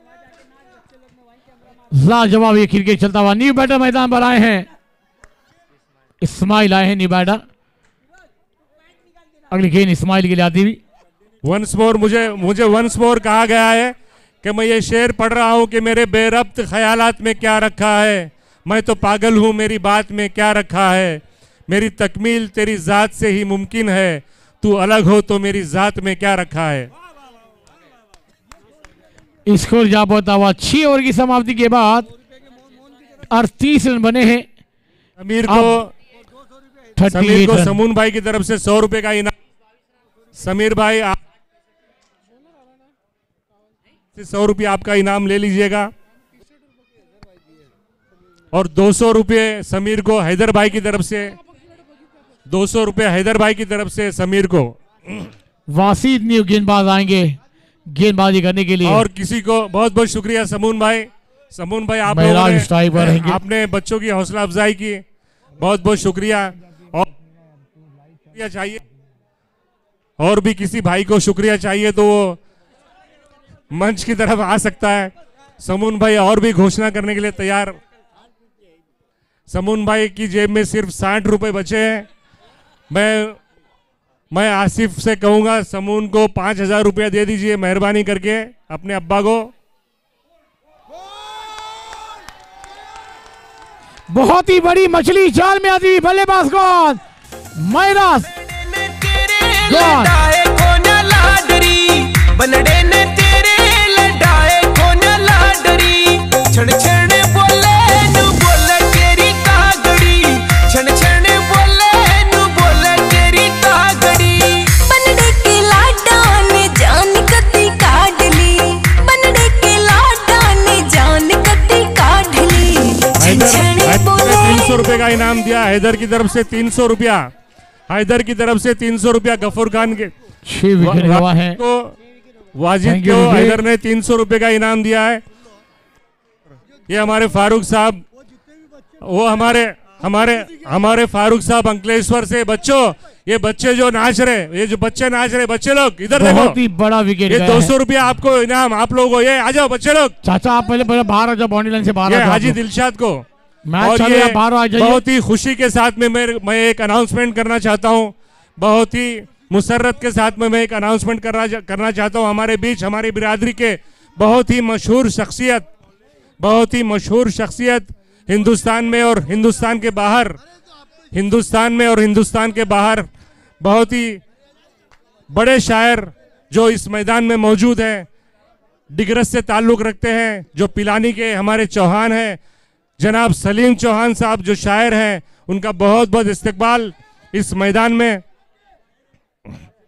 लाजवाब ये क्रिकेट चलता हुआ। न्यू बैटर मैदान पर आए हैं, इस्माइल आए हैं न्यू बैटर। अगली गेंद इस्माइल के लिए आती हुई। वंस मोर मुझे मुझे वंस मोर कहा गया है कि मैं ये शेर पढ़ रहा हूँ कि मेरे बेरब्त ख्यालात में क्या रखा है, मैं तो पागल हूँ, मेरी बात में क्या रखा है, मेरी तकमील तेरी जात से ही मुमकिन है, तू अलग हो तो मेरी जात में क्या रखा है। स्कोर जा पहुंचा हुआ छह ओवर की समाप्ति के बाद अड़तीस रन बने हैं। समीर को समीर को समून भाई की तरफ से सौ रुपए का इनाम। समीर भाई आप सौ रुपये आपका इनाम ले लीजिएगा और दो सौ रुपये समीर को हैदर भाई की तरफ से, दो सौ रुपये हैदर भाई की तरफ से समीर को। वासीद न्यू गेंदबाज आएंगे गेंदबाजी करने के लिए। और किसी को बहुत बहुत शुक्रिया समून भाई। समून भाई आप लोगों ने आपने बच्चों की हौसला अफजाई की, बहुत बहुत शुक्रिया। और शुक्रिया चाहिए, और भी किसी भाई को शुक्रिया चाहिए तो वो मंच की तरफ आ सकता है। समून भाई और भी घोषणा करने के लिए तैयार। समून भाई की जेब में सिर्फ साठ रुपए बचे हैं। मैं मैं आसिफ से कहूंगा समून को पांच हजार रुपया दे दीजिए मेहरबानी करके अपने अब्बा को। बहुत ही बड़ी मछली जाल में आती हुई, बल्लेबाज कौन, मैरास बनड़े ने तेरे लड़ाए कोना लाडरी, छण छण बोले नु बोले तेरी कागड़ी, छण छण बोले नु बोले तेरी कागड़ी। बनड़े के लाडा ने जान कती काढ़ ली, बनड़े के लाडा ने जान कती काढ़ ली। तीन सौ रुपए का इनाम दिया हैदर की तरफ से, तीन सौ रुपया हैदर की तरफ से, तीन सौ रुपया गफूर खान के छह विकेट हुआ है तो वाजिद को हैदर ने तीन सौ रुपए का इनाम दिया है। ये हमारे फारूक साहब, वो हमारे हमारे हमारे फारूक साहब अंकलेश्वर से। बच्चों, ये बच्चे जो नाच रहे, ये जो बच्चे नाच रहे, बच्चे लोग इधर देखो, बहुत ही बड़ा विकेट। ये दो सौ रुपया आपको इनाम, आप लोगों को। ये आ जाओ बच्चे लोग। चाचा आप पहले पहले बाहर आ जाओ, बाउंड्री लाइन से बाहर आ जाओ। हाजी दिलशाद को मैच चल रहा है, बाहर आ जाइए। बहुत ही खुशी के साथ में मैं मैं एक अनाउंसमेंट करना चाहता हूँ, बहुत ही मुसर्रत के साथ में मैं एक अनाउंसमेंट करना करना चाहता हूँ। हमारे बीच हमारी बिरादरी के बहुत ही मशहूर शख्सियत, बहुत ही मशहूर शख्सियत हिंदुस्तान में और हिंदुस्तान के बाहर, हिंदुस्तान में और हिंदुस्तान के बाहर बहुत ही बड़े शायर जो इस मैदान में मौजूद हैं, डिगरस से ताल्लुक़ रखते हैं, जो पिलानी के हमारे चौहान हैं, जनाब सलीम चौहान साहब जो शायर हैं, उनका बहुत बहुत इस्तकबाल इस मैदान में।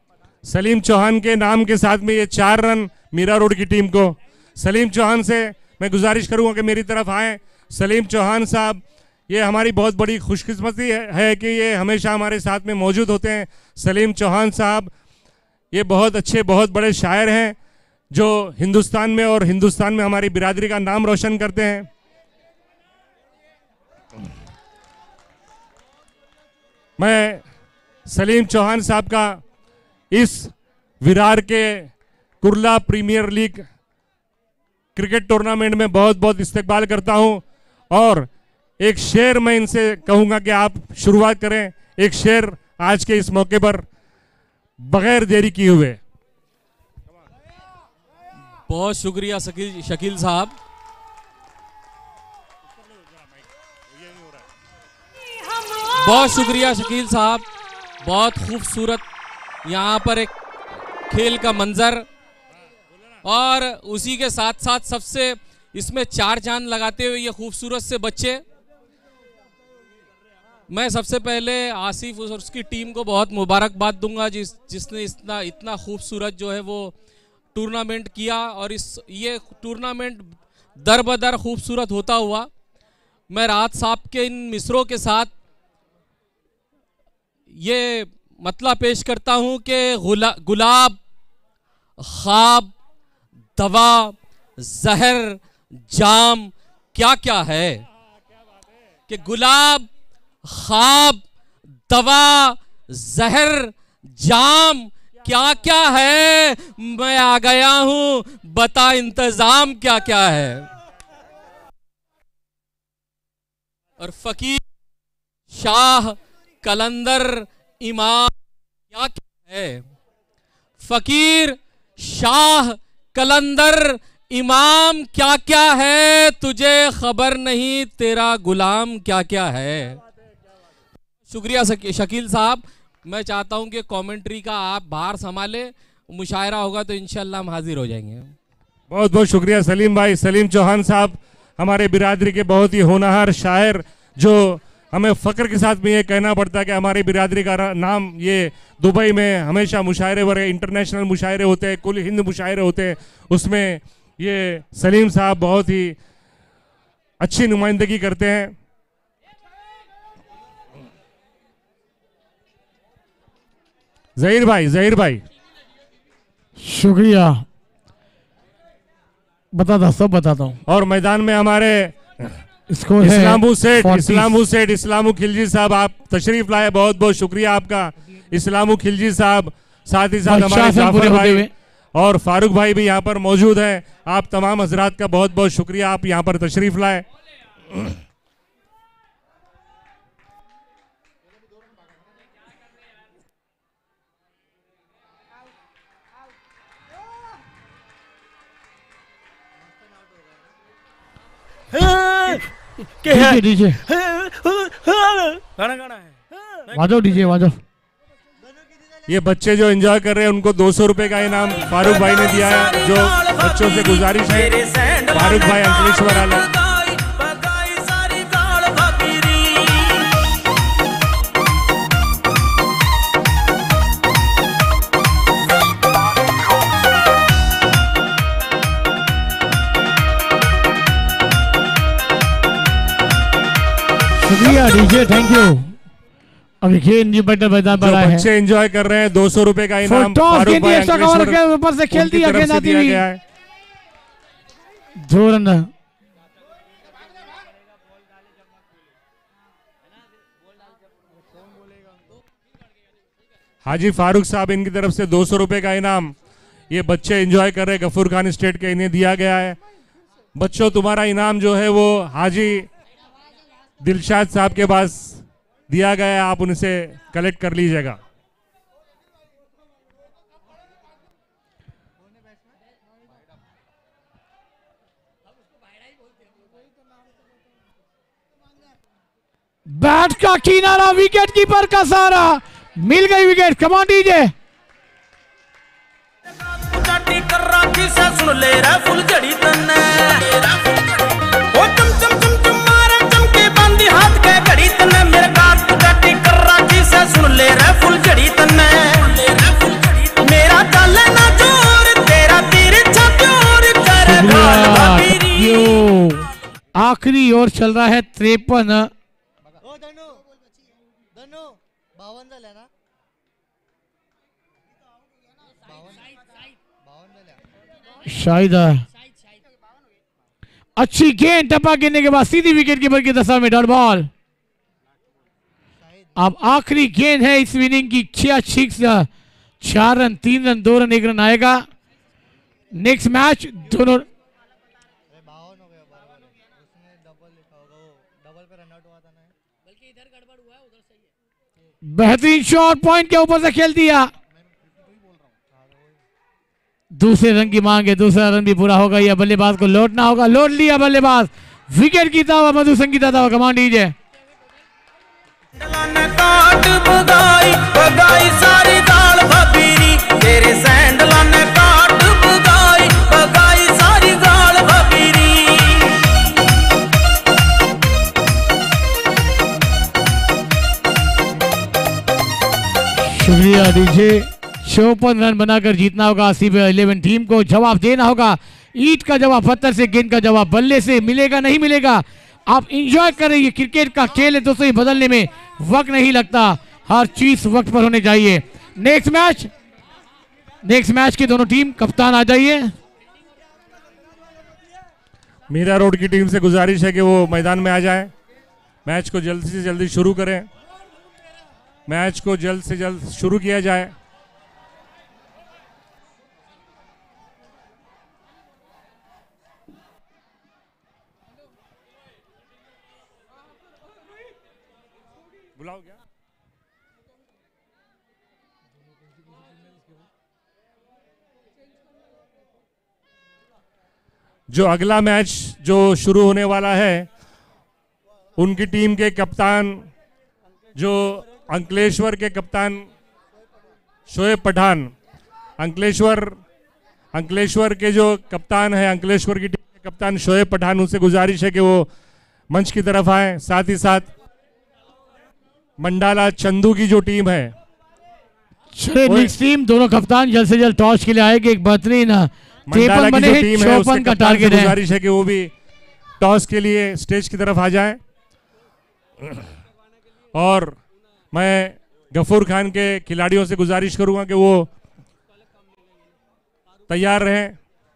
सलीम चौहान के नाम के साथ में ये चार रन मीरा रोड की टीम को। सलीम चौहान से मैं गुजारिश करूंगा कि मेरी तरफ आएँ। सलीम चौहान साहब, ये हमारी बहुत बड़ी खुशकिस्मती है, है कि ये हमेशा हमारे साथ में मौजूद होते हैं। सलीम चौहान साहब ये बहुत अच्छे, बहुत बड़े शायर हैं जो हिंदुस्तान में और हिंदुस्तान में हमारी बिरादरी का नाम रोशन करते हैं। मैं सलीम चौहान साहब का इस विरार के Kurla premier league cricket tournament में बहुत बहुत इस्तकबाल करता हूं और एक शेर मैं इनसे कहूंगा कि आप शुरुआत करें। एक शेर आज के इस मौके पर बगैर देरी किए हुए। बहुत शुक्रिया शकील शकील साहब। बहुत शुक्रिया शकील साहब। बहुत खूबसूरत यहाँ पर एक खेल का मंजर और उसी के साथ साथ सबसे इसमें चार चांद लगाते हुए ये खूबसूरत से बच्चे। मैं सबसे पहले आसिफ और उसकी टीम को बहुत मुबारकबाद दूंगा जिस जिसने इतना इतना खूबसूरत जो है वो टूर्नामेंट किया और इस ये टूर्नामेंट दर बदर खूबसूरत होता हुआ मैं राहत साहब के इन मिसरों के साथ ये मतलब पेश करता हूं कि गुला, गुलाब, ख्वाब, दवा, जहर, जाम क्या क्या है कि गुलाब, ख्वाब, दवा, जहर, जाम क्या क्या है। मैं आ गया हूं, बता इंतजाम क्या क्या है। और फकीर, शाह, कलंदर, इमाम क्या क्या है। फकीर, शाह, कलंदर, इमाम क्या क्या है। तुझे खबर नहीं तेरा गुलाम क्या क्या है। शुक्रिया शकील साहब। मैं चाहता हूं कि कमेंट्री का आप बाहर संभाले, मुशायरा होगा तो इंशाल्लाह हम हाजिर हो जाएंगे। बहुत बहुत शुक्रिया सलीम भाई। सलीम चौहान साहब हमारे बिरादरी के बहुत ही होनहार शायर, जो हमें फ़ख्र के साथ में ये कहना पड़ता है कि हमारी बिरादरी का नाम ये दुबई में हमेशा मुशायरे वगैरह इंटरनेशनल मुशायरे होते हैं, कुल हिंद मुशायरे होते हैं, उसमें ये सलीम साहब बहुत ही अच्छी नुमाइंदगी करते हैं। जहीर भाई, जहीर भाई शुक्रिया, बताता सब बताता हूँ। और मैदान में हमारे इसको इस्लामू सेठ, इस्लामू सेठ, इस्लामू खिलजी साहब आप तशरीफ लाए, बहुत बहुत शुक्रिया आपका इस्लामू खिलजी साहब। साथ ही साथ हमारे जाफर भाई और फारूक भाई भी यहाँ पर मौजूद हैं। आप तमाम हजरात का बहुत बहुत शुक्रिया, आप यहाँ पर तशरीफ लाए। डीजे डीजे गाना गाना है, वाजो डीजे वाजो। ये बच्चे जो एंजॉय कर रहे हैं उनको दो सौ रुपए का इनाम फारूक भाई ने दिया है। जो बच्चों से गुजारिश है, फारूक भाई अंकलेश्वर आलम। शुक्रिया डीजे, थैंक यू। अभी खेल जी बैठे मैदान पर आए हैं, बच्चे एंजॉय कर रहे हैं। दो सौ रुपए का इनाम फारूक भाई अंकलेश्वर के ऊपर से खेल दिया गया है। दो रन। हाजी फारूक साहब इनकी तरफ से दो सौ रुपए का इनाम ये बच्चे एंजॉय कर रहे हैं, गफूर खान स्टेट के, इन्हें दिया गया है। बच्चों तुम्हारा इनाम जो है वो हाजी दिलशाद साहब के पास दिया गया है, आप उनसे कलेक्ट कर लीजिएगा। बैट का किनारा, विकेट कीपर का सहारा, मिल गई विकेट। Come on DJ. कर राखी से सुन ले रे फुल जड़ी तन्ने ओ चम चम चम चम मारे चमके बांधी हाथ के घड़ी तन्ने मेरे गात काटी कर राखी से सुन ले रे फुल जड़ी तन्ने मेरा चले ना जोर तेरा तीर छप्योर कर गाल भागीरी। आखिरी ओवर चल रहा है तिरपन। शायद अच्छी गेंद, टप्पा गिरने के बाद सीधी विकेट कीपर की दशा में डॉट बॉल। अब आखिरी गेंद है इस इनिंग की, छह सिक्स, चार रन, तीन रन, दो रन, एक रन आएगा। नेक्स्ट मैच दोनों बेहतरीन शॉट, पॉइंट के ऊपर से खेल दिया। दूसरे रन की मांग है, दूसरा रन भी पूरा होगा या बल्लेबाज को लौटना होगा। लौट लिया बल्लेबाज, विकेट की दावा मधु संगीता दावा। कमान दीजिए। काट बगाई बगाई सारी दाल भबीरी, तेरे सैंडला ने काट बगाई बगाई सारी दाल भबीरी। शुक्रिया डीजे। चौपन रन बनाकर जीतना होगा सी पे इलेवन टीम को। जवाब देना होगा, ईट का जवाब पत्थर से, गेंद का जवाब बल्ले से। मिलेगा नहीं मिलेगा, आप इंजॉय करें, ये क्रिकेट का खेल है दोस्तों, ये बदलने में वक्त नहीं लगता, हर चीज वक्त पर होने चाहिए। नेक्स्ट मैच, नेक्स्ट मैच की दोनों टीम कप्तान आ जाइए। मीरा रोड की टीम से गुजारिश है कि वो मैदान में आ जाए, मैच को जल्द से जल्दी शुरू करें, मैच को जल्द से जल्द शुरू किया जाए। बुलाओ क्या? जो अगला मैच जो शुरू होने वाला है, उनकी टीम के कप्तान, जो अंकलेश्वर के कप्तान शोएब पठान, अंकलेश्वर अंकलेश्वर के जो कप्तान है, अंकलेश्वर की टीम के कप्तान शोएब पठान, उनसे गुजारिश है कि वो मंच की तरफ आए। साथ ही साथ मंडाला चंदू की जो टीम है, टीम दोनों कप्तान जल्द से जल्द टॉस के लिए आएंगे। एक बेहतरीन मंडाला की जो टीम है उसके का टारगेट है। गुजारिश है कि वो भी टॉस के लिए स्टेज की तरफ आ जाए। और मैं गफूर खान के खिलाड़ियों से गुजारिश करूंगा कि वो तैयार रहें।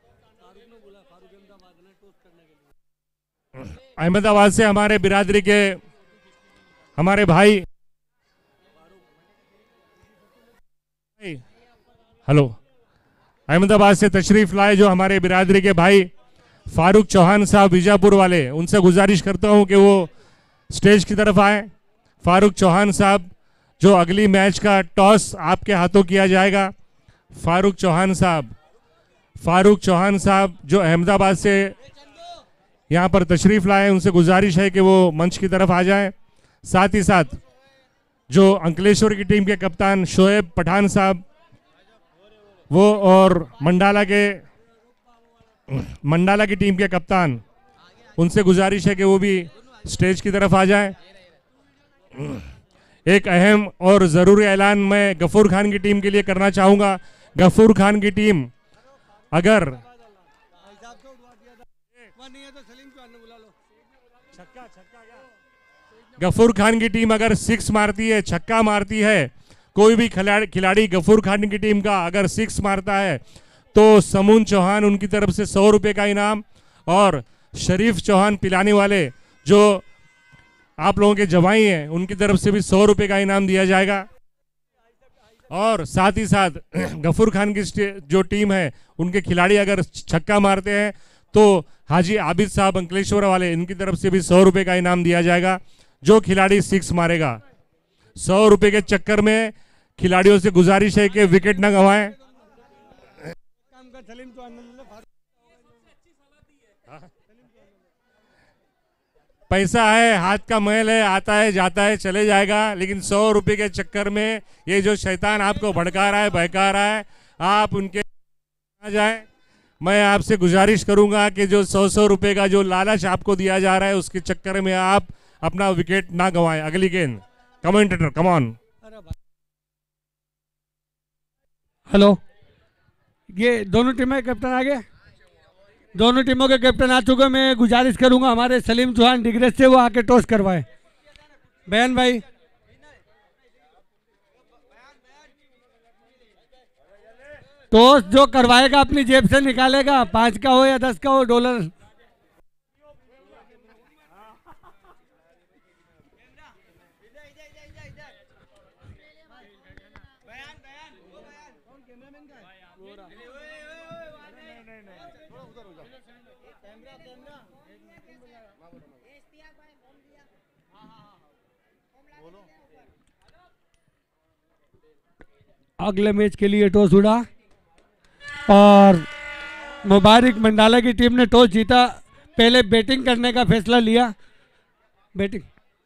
अहमदाबाद से हमारे बिरादरी के हमारे भाई, हेलो, अहमदाबाद से तशरीफ लाए जो हमारे बिरादरी के भाई फारूक चौहान साहब बीजापुर वाले, उनसे गुजारिश करता हूं कि वो स्टेज की तरफ आए। फारूक चौहान साहब, जो अगली मैच का टॉस आपके हाथों किया जाएगा। फारूक चौहान साहब फारूक चौहान साहब जो अहमदाबाद से यहाँ पर तशरीफ लाए, उनसे गुजारिश है कि वो मंच की तरफ आ जाए। साथ ही साथ जो अंकलेश्वर की टीम के कप्तान शोएब पठान साहब, वो और मंडाला के मंडाला की टीम के कप्तान, उनसे गुजारिश है कि वो भी स्टेज की तरफ आ जाए। एक अहम और ज़रूरी ऐलान मैं गफूर खान की टीम के लिए करना चाहूँगा। गफूर खान की टीम अगर गफूर खान की टीम अगर सिक्स मारती है, छक्का मारती है, कोई भी खिलाड़ी खिलाड़ी गफूर खान की टीम का अगर सिक्स मारता है तो समून चौहान उनकी तरफ से सौ रुपये का इनाम, और शरीफ चौहान पिलाने वाले जो आप लोगों के जवाई हैं, उनकी तरफ से भी सौ रुपये का इनाम दिया जाएगा। और साथ ही साथ गफूर खान की जो टीम है, उनके खिलाड़ी अगर छक्का मारते हैं तो हाजी आबिद साहब अंकलेश्वर वाले, इनकी तरफ से भी सौ रुपये का इनाम दिया जाएगा। जो खिलाड़ी सिक्स मारेगा, सौ रुपये के चक्कर में खिलाड़ियों से गुजारिश है कि विकेट न गंवाएं। पैसा है, हाथ का मैल है, आता है जाता है चले जाएगा, लेकिन सौ रुपये के चक्कर में ये जो शैतान आपको भड़का रहा है, बहका रहा है, आप उनके आ जाए। मैं आपसे गुजारिश करूंगा कि जो सौ सौ रुपये का जो लालच आपको दिया जा रहा है, उसके चक्कर में आप अपना विकेट ना गंवाएं। अगली गेंद, कमेंटेटर कम ऑन। हेलो, ये दोनों टीमें कैप्टन आ गए। दोनों टीमों के कैप्टन आ चुके हैं। मैं गुजारिश करूंगा हमारे सलीम चौहान डिग्रेस से वो आके टॉस करवाए। बयान भाई, टॉस जो करवाएगा अपनी जेब से निकालेगा, पाँच का हो या दस का हो डॉलर। अगले मैच के लिए टॉस उड़ा और मुबारक मंडाला की टीम ने टॉस जीता। पहले बैटिंग करने का फैसला लिया, बैटिंग।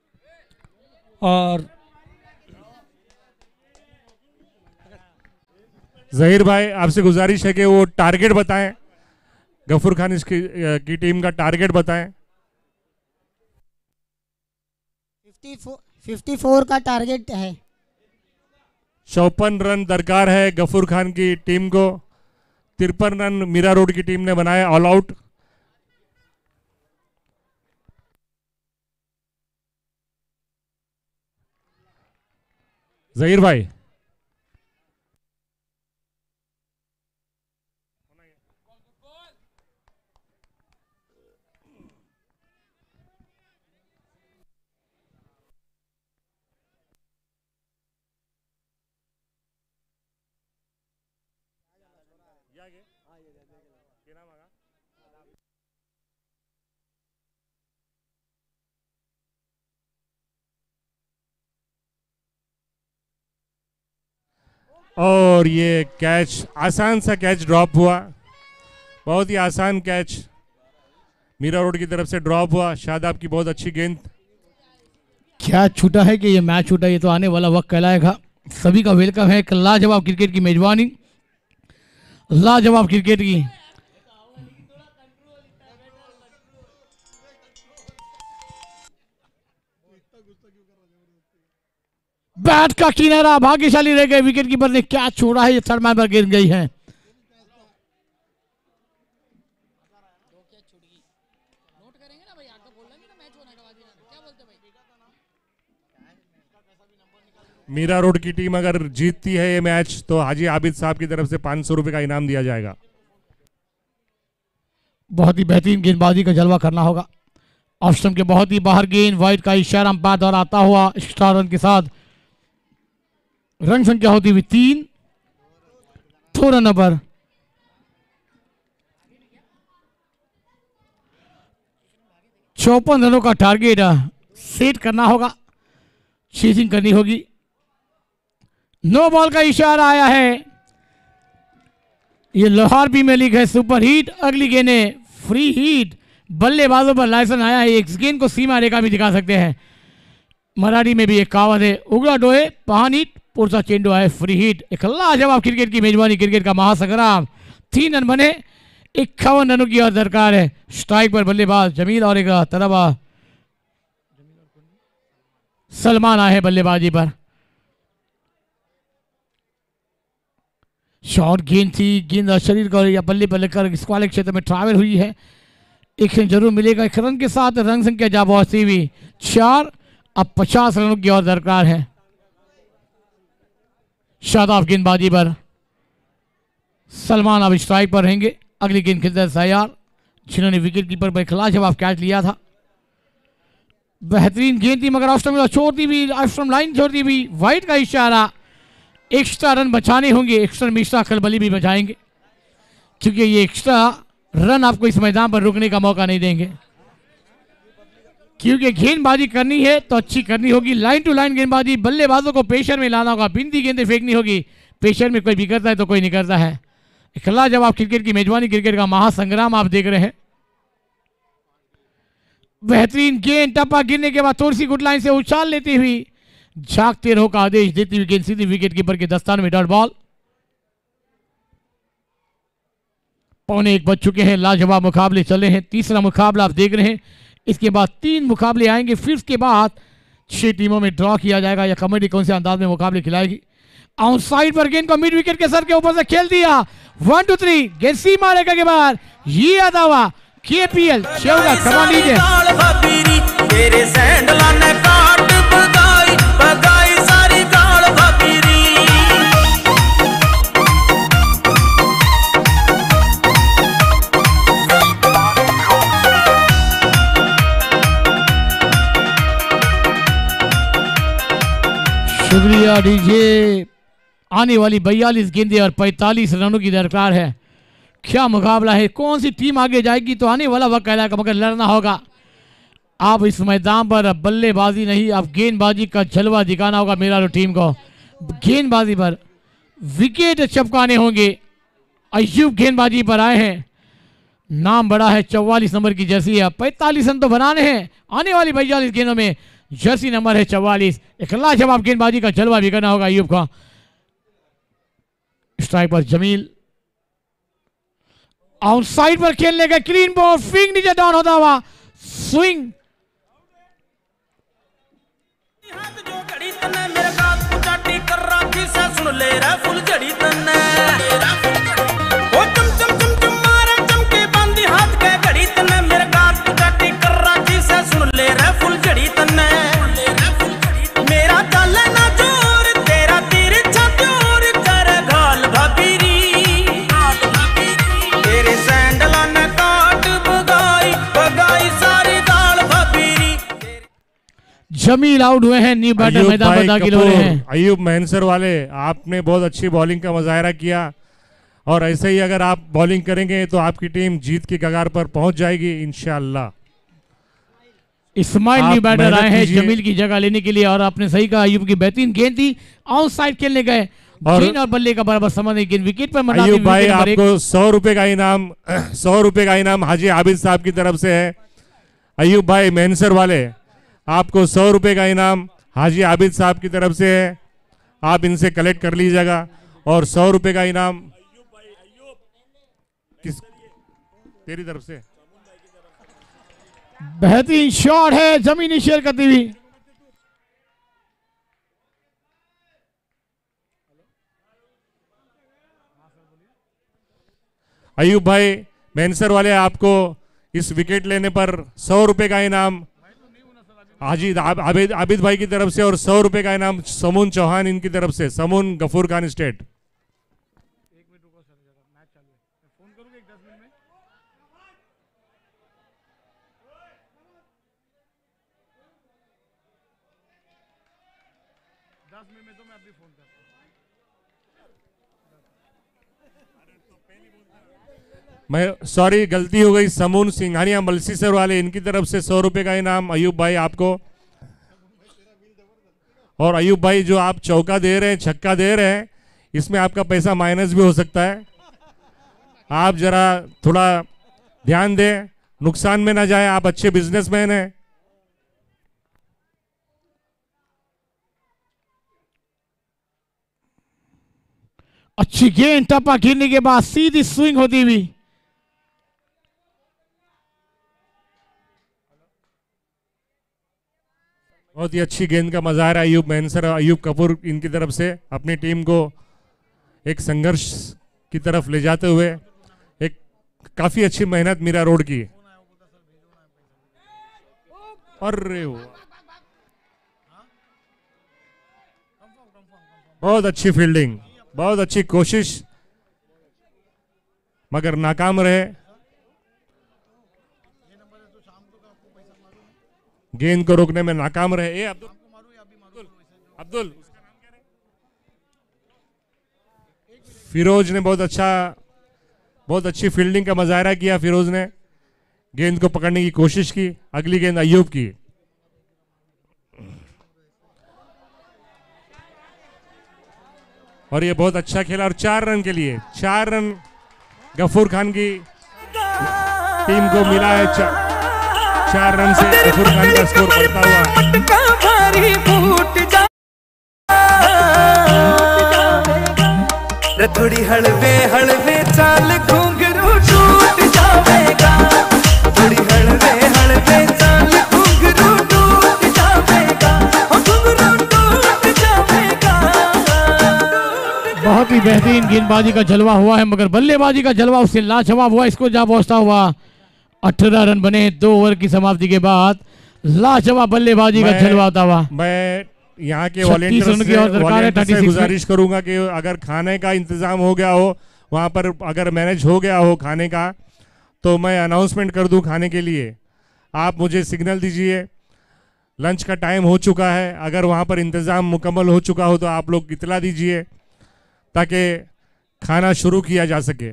और जहीर भाई आपसे गुजारिश है कि वो टारगेट बताएं, गफूर खान इसकी की टीम का टारगेट बताएं। चौवन का टारगेट है। चौपन रन दरकार है गफूर खान की टीम को। तिरपन रन मीरा रोड की टीम ने बनाए ऑल आउट। जहीर भाई, और ये कैच, आसान सा कैच ड्रॉप हुआ, बहुत ही आसान कैच मीरा रोड की तरफ से ड्रॉप हुआ। शादाब की बहुत अच्छी गेंद। क्या छूटा है कि ये मैच छूटा, ये तो आने वाला वक्त कहलाएगा। सभी का वेलकम है एक लाजवाब क्रिकेट की मेजबानी, लाजवाब क्रिकेट की। बैट का किनारा भाग्यशाली रह गए, विकेट कीपर ने क्या छोड़ा है, ये थर्ड मैन पर गिर गई है। मीरा रोड की टीम अगर जीतती है ये मैच तो हाजी आबिद साहब की तरफ से पांच सौ रुपए का इनाम दिया जाएगा। बहुत ही बेहतरीन गेंदबाजी का जलवा करना होगा। ऑफ स्टंप के बहुत ही बाहर गेंद, वाइड का इशारा अंपायर द्वारा आता हुआ एक्स्ट्रा रन के साथ। रन संख्या होती हुई तीन, दो रन पर चौपन रनों का टारगेट सेट करना होगा, चेजिंग करनी होगी। नो बॉल का इशारा आया है। ये लोहार प्रीमियर लीग है, सुपर हिट। अगली गेंदें फ्री हिट, बल्लेबाजों पर लाइसेंस आया है। एक गेंद को सीमा रेखा भी दिखा सकते हैं, मराठी में भी एक कहावत है, उगड़ा डोए पहानी पुरसा चेंडू है, फ्री हिट। एक लाजवाब क्रिकेट की मेजबानी, क्रिकेट का महासंग्राम। तीन रन बने, इक्यावन रनों की और दरकार है। स्ट्राइक पर बल्लेबाज जमील और एक तरफ सलमान आए हैं बल्लेबाजी पर। शॉर्ट गेंद थी, गेंद शरीर को या बल्ले पर लेकर स्क्वायर क्षेत्र में ट्रैवल हुई है। एक रन जरूर मिलेगा। एक रन के साथ रन संख्या जा पहुंची हुई चार। अब पचास रनों की और दरकार है। शादाब गेंदबाजी पर, सलमान अब स्ट्राइक पर रहेंगे। अगली गेंद खेलते तैयार, जिन्होंने विकेट कीपर पर खिलाफ जवाब कैच लिया था। बेहतरीन गेंद थी मगर ऑफ में छोड़ती हुई, ऑफ लाइन छोड़ती हुई, वाइड का इशारा। एक्स्ट्रा रन बचाने होंगे, एक्स्ट्रा में एक्स्ट्रा खलबली भी बचाएंगे, क्योंकि ये एक्स्ट्रा रन आपको इस मैदान पर रुकने का मौका नहीं देंगे। क्योंकि गेंदबाजी करनी है तो अच्छी करनी होगी, लाइन टू लाइन गेंदबाजी। बल्लेबाजों को प्रेशर में लाना होगा, बिंदी गेंदें फेंकनी होगी। प्रेशर में कोई बिगड़ता है तो कोई निकलता है। खिला जवाब क्रिकेट की मेजबानी, क्रिकेट का महासंग्राम आप देख रहे हैं। बेहतरीन गेंद, टप्पा गिरने के बाद थोड़ी सी गुड लाइन से उछाल लेती हुई, झांकते रहो का आदेश देती हुई गेंद सीधी विकेट कीपर के दस्तान में डॉट बॉल। पौने एक बज चुके हैं, लाजवाब मुकाबले चले हैं। तीसरा मुकाबला आप देख रहे हैं। इसके बाद तीन मुकाबले आएंगे, फिर उसके बाद छह टीमों में ड्रॉ किया जाएगा या कमेटी कौन से अंदाज में मुकाबले खिलाएगी। आउटसाइड पर गेंद को मिड विकेट के सर के ऊपर से खेल दिया, वन टू थ्री गेंद सीमा रेखा के बाहर, ये आता हुआ केपीएल शेवगा कमान लीजिए। तेरे सैंडला ने काट बगाई बगाई सारी गाल भाबीरी। शुक्रिया डीजे। आने वाली बयालीस गेंदें और पैंतालीस रनों की दरकार है। क्या मुकाबला है, कौन सी टीम आगे जाएगी तो आने वाला वक्त कहलाएगा, मगर लड़ना होगा। आप इस मैदान पर बल्लेबाजी नहीं, आप गेंदबाजी का जलवा दिखाना होगा मेरा टीम को। गेंदबाजी पर विकेट चपकाने होंगे। अय्यूब गेंदबाजी पर आए हैं, नाम बड़ा है, चौवालीस नंबर की जर्सी है, पैंतालीस रन तो बनाने हैं आने वाली बयालीस गेंदों में। जर्सी नंबर है चौवालीस। एक लाजवाब गेंदबाजी का जलवा भी करना होगा अय्यूब का। स्ट्राइक पर जमील, आउटसाइड पर खेलने का क्लीन बॉल, स्विंग नीचे डाउन होता हुआ स्विंग। मेरे गात पुचाटी कर राखी से सुन ले रे फुल जड़ी तन्ने। ओ चम चम चम चम मारे चमके बांधी हाथ के घड़ी तन्ने। मेरे गात पुचाटी कर राखी से सुन ले रे फुल जड़ी तन्ने। मेरा चल ना जोर तेरा तीर छत्योर कर घाल भाबीरी। तेरे सैंडला ने काट बगाई बगाई सारी दाल भाबीरी। जमील आउट हुए हैं, न्यू बैटर मैदान में दाखिल हो रहे हैं। अय्यूब मैनसर वाले, आपने बहुत अच्छी बॉलिंग का मुजाहरा किया और ऐसे ही अगर आप बॉलिंग करेंगे तो आपकी टीम जीत की कगार पर पहुंच जाएगी इंशाअल्लाह। इस्माइल न्यू बैटर आए हैं जमील की जगह लेने के लिए, और आपने सही कहा अय्यूब की बेहतरीन गेंद थी, आउटसाइड खेलने गए गेंद और बल्ले का बराबर संबंध है, गेंद विकेट पर। अय्यूब भाई आपको सौ रुपए का इनाम सौ रुपए का इनाम हाजी आबिद साहब की तरफ से है। अय्यूब भाई मैनसर वाले, आपको सौ रुपए का इनाम हाजी आबिद साहब की तरफ से है, आप इनसे कलेक्ट कर लीजिएगा। और सौ रुपए का इनाम किस तेरी तरफ से। बेहतरीन शॉट है जमीनी शेयर करती हुई। अय्यूब भाई मैनसर वाले, आपको इस विकेट लेने पर सौ रुपए का इनाम हाजी आबिद आबिद भाई की तरफ से, और सौ रुपए का इनाम समून चौहान इनकी तरफ से, समून गफूर खान स्टेट। मैं सॉरी गलती हो गई, समून सिंघानिया मलसीसर वाले इनकी तरफ से सौ रुपए का इनाम अय्यूब भाई आपको। और अय्यूब भाई जो आप चौका दे रहे हैं, छक्का दे रहे हैं, इसमें आपका पैसा माइनस भी हो सकता है, आप जरा थोड़ा ध्यान दें, नुकसान में ना जाए, आप अच्छे बिजनेसमैन हैं। अच्छी गेंद, टप्पा गिरने के बाद सीधी स्विंग होती हुई। बहुत ही अच्छी गेंद का मुजाहरा अय्यूब मैनसर, अय्यूब कपूर इनकी तरफ से अपनी टीम को एक संघर्ष की तरफ ले जाते हुए एक काफी अच्छी मेहनत मीरा रोड की। अरे बहुत अच्छी फील्डिंग, बहुत अच्छी कोशिश, मगर नाकाम रहे। गेंद को रोकने में नाकाम रहे। ए अब्दुल अब्दुल फिरोज ने बहुत अच्छा बहुत अच्छी फील्डिंग का मुजाहरा किया। फिरोज ने गेंद को पकड़ने की कोशिश की। अगली गेंद अय्यूब की। और ये बहुत अच्छा खेला और चार रन के लिए चार रन गफूर खान की टीम को मिला है। चा, चार रन से गफूर खान का स्कोर बढ़ता हुआ। थोड़ी हलवे हलवे चाल घुंघरू टूट जाएगा, थोड़ी हलवे हलवे चाल घुंघरू टूट जाएगा, घुंघरू टूट जाएगा। बहुत ही बेहतरीन गेंदबाजी का जलवा हुआ है, मगर बल्लेबाजी का जलवा उससे लाजवाब हुआ। इसको जा पहुंचता हुआ अठारह रन बने दो ओवर की समाप्ति के बाद। लाजवाब बल्लेबाजी का जलवा होता हुआ। मैं यहाँ के वॉलेंटियर्स से, वॉलेंटियर्स से गुजारिश करूंगा कि अगर खाने का इंतजाम हो गया हो वहाँ पर, अगर मैनेज हो गया हो खाने का, तो मैं अनाउंसमेंट कर दूं खाने के लिए। आप मुझे सिग्नल दीजिए, लंच का टाइम हो चुका है। अगर वहाँ पर इंतज़ाम मुकम्मल हो चुका हो तो आप लोग इतला दीजिए ताकि खाना शुरू किया जा सके।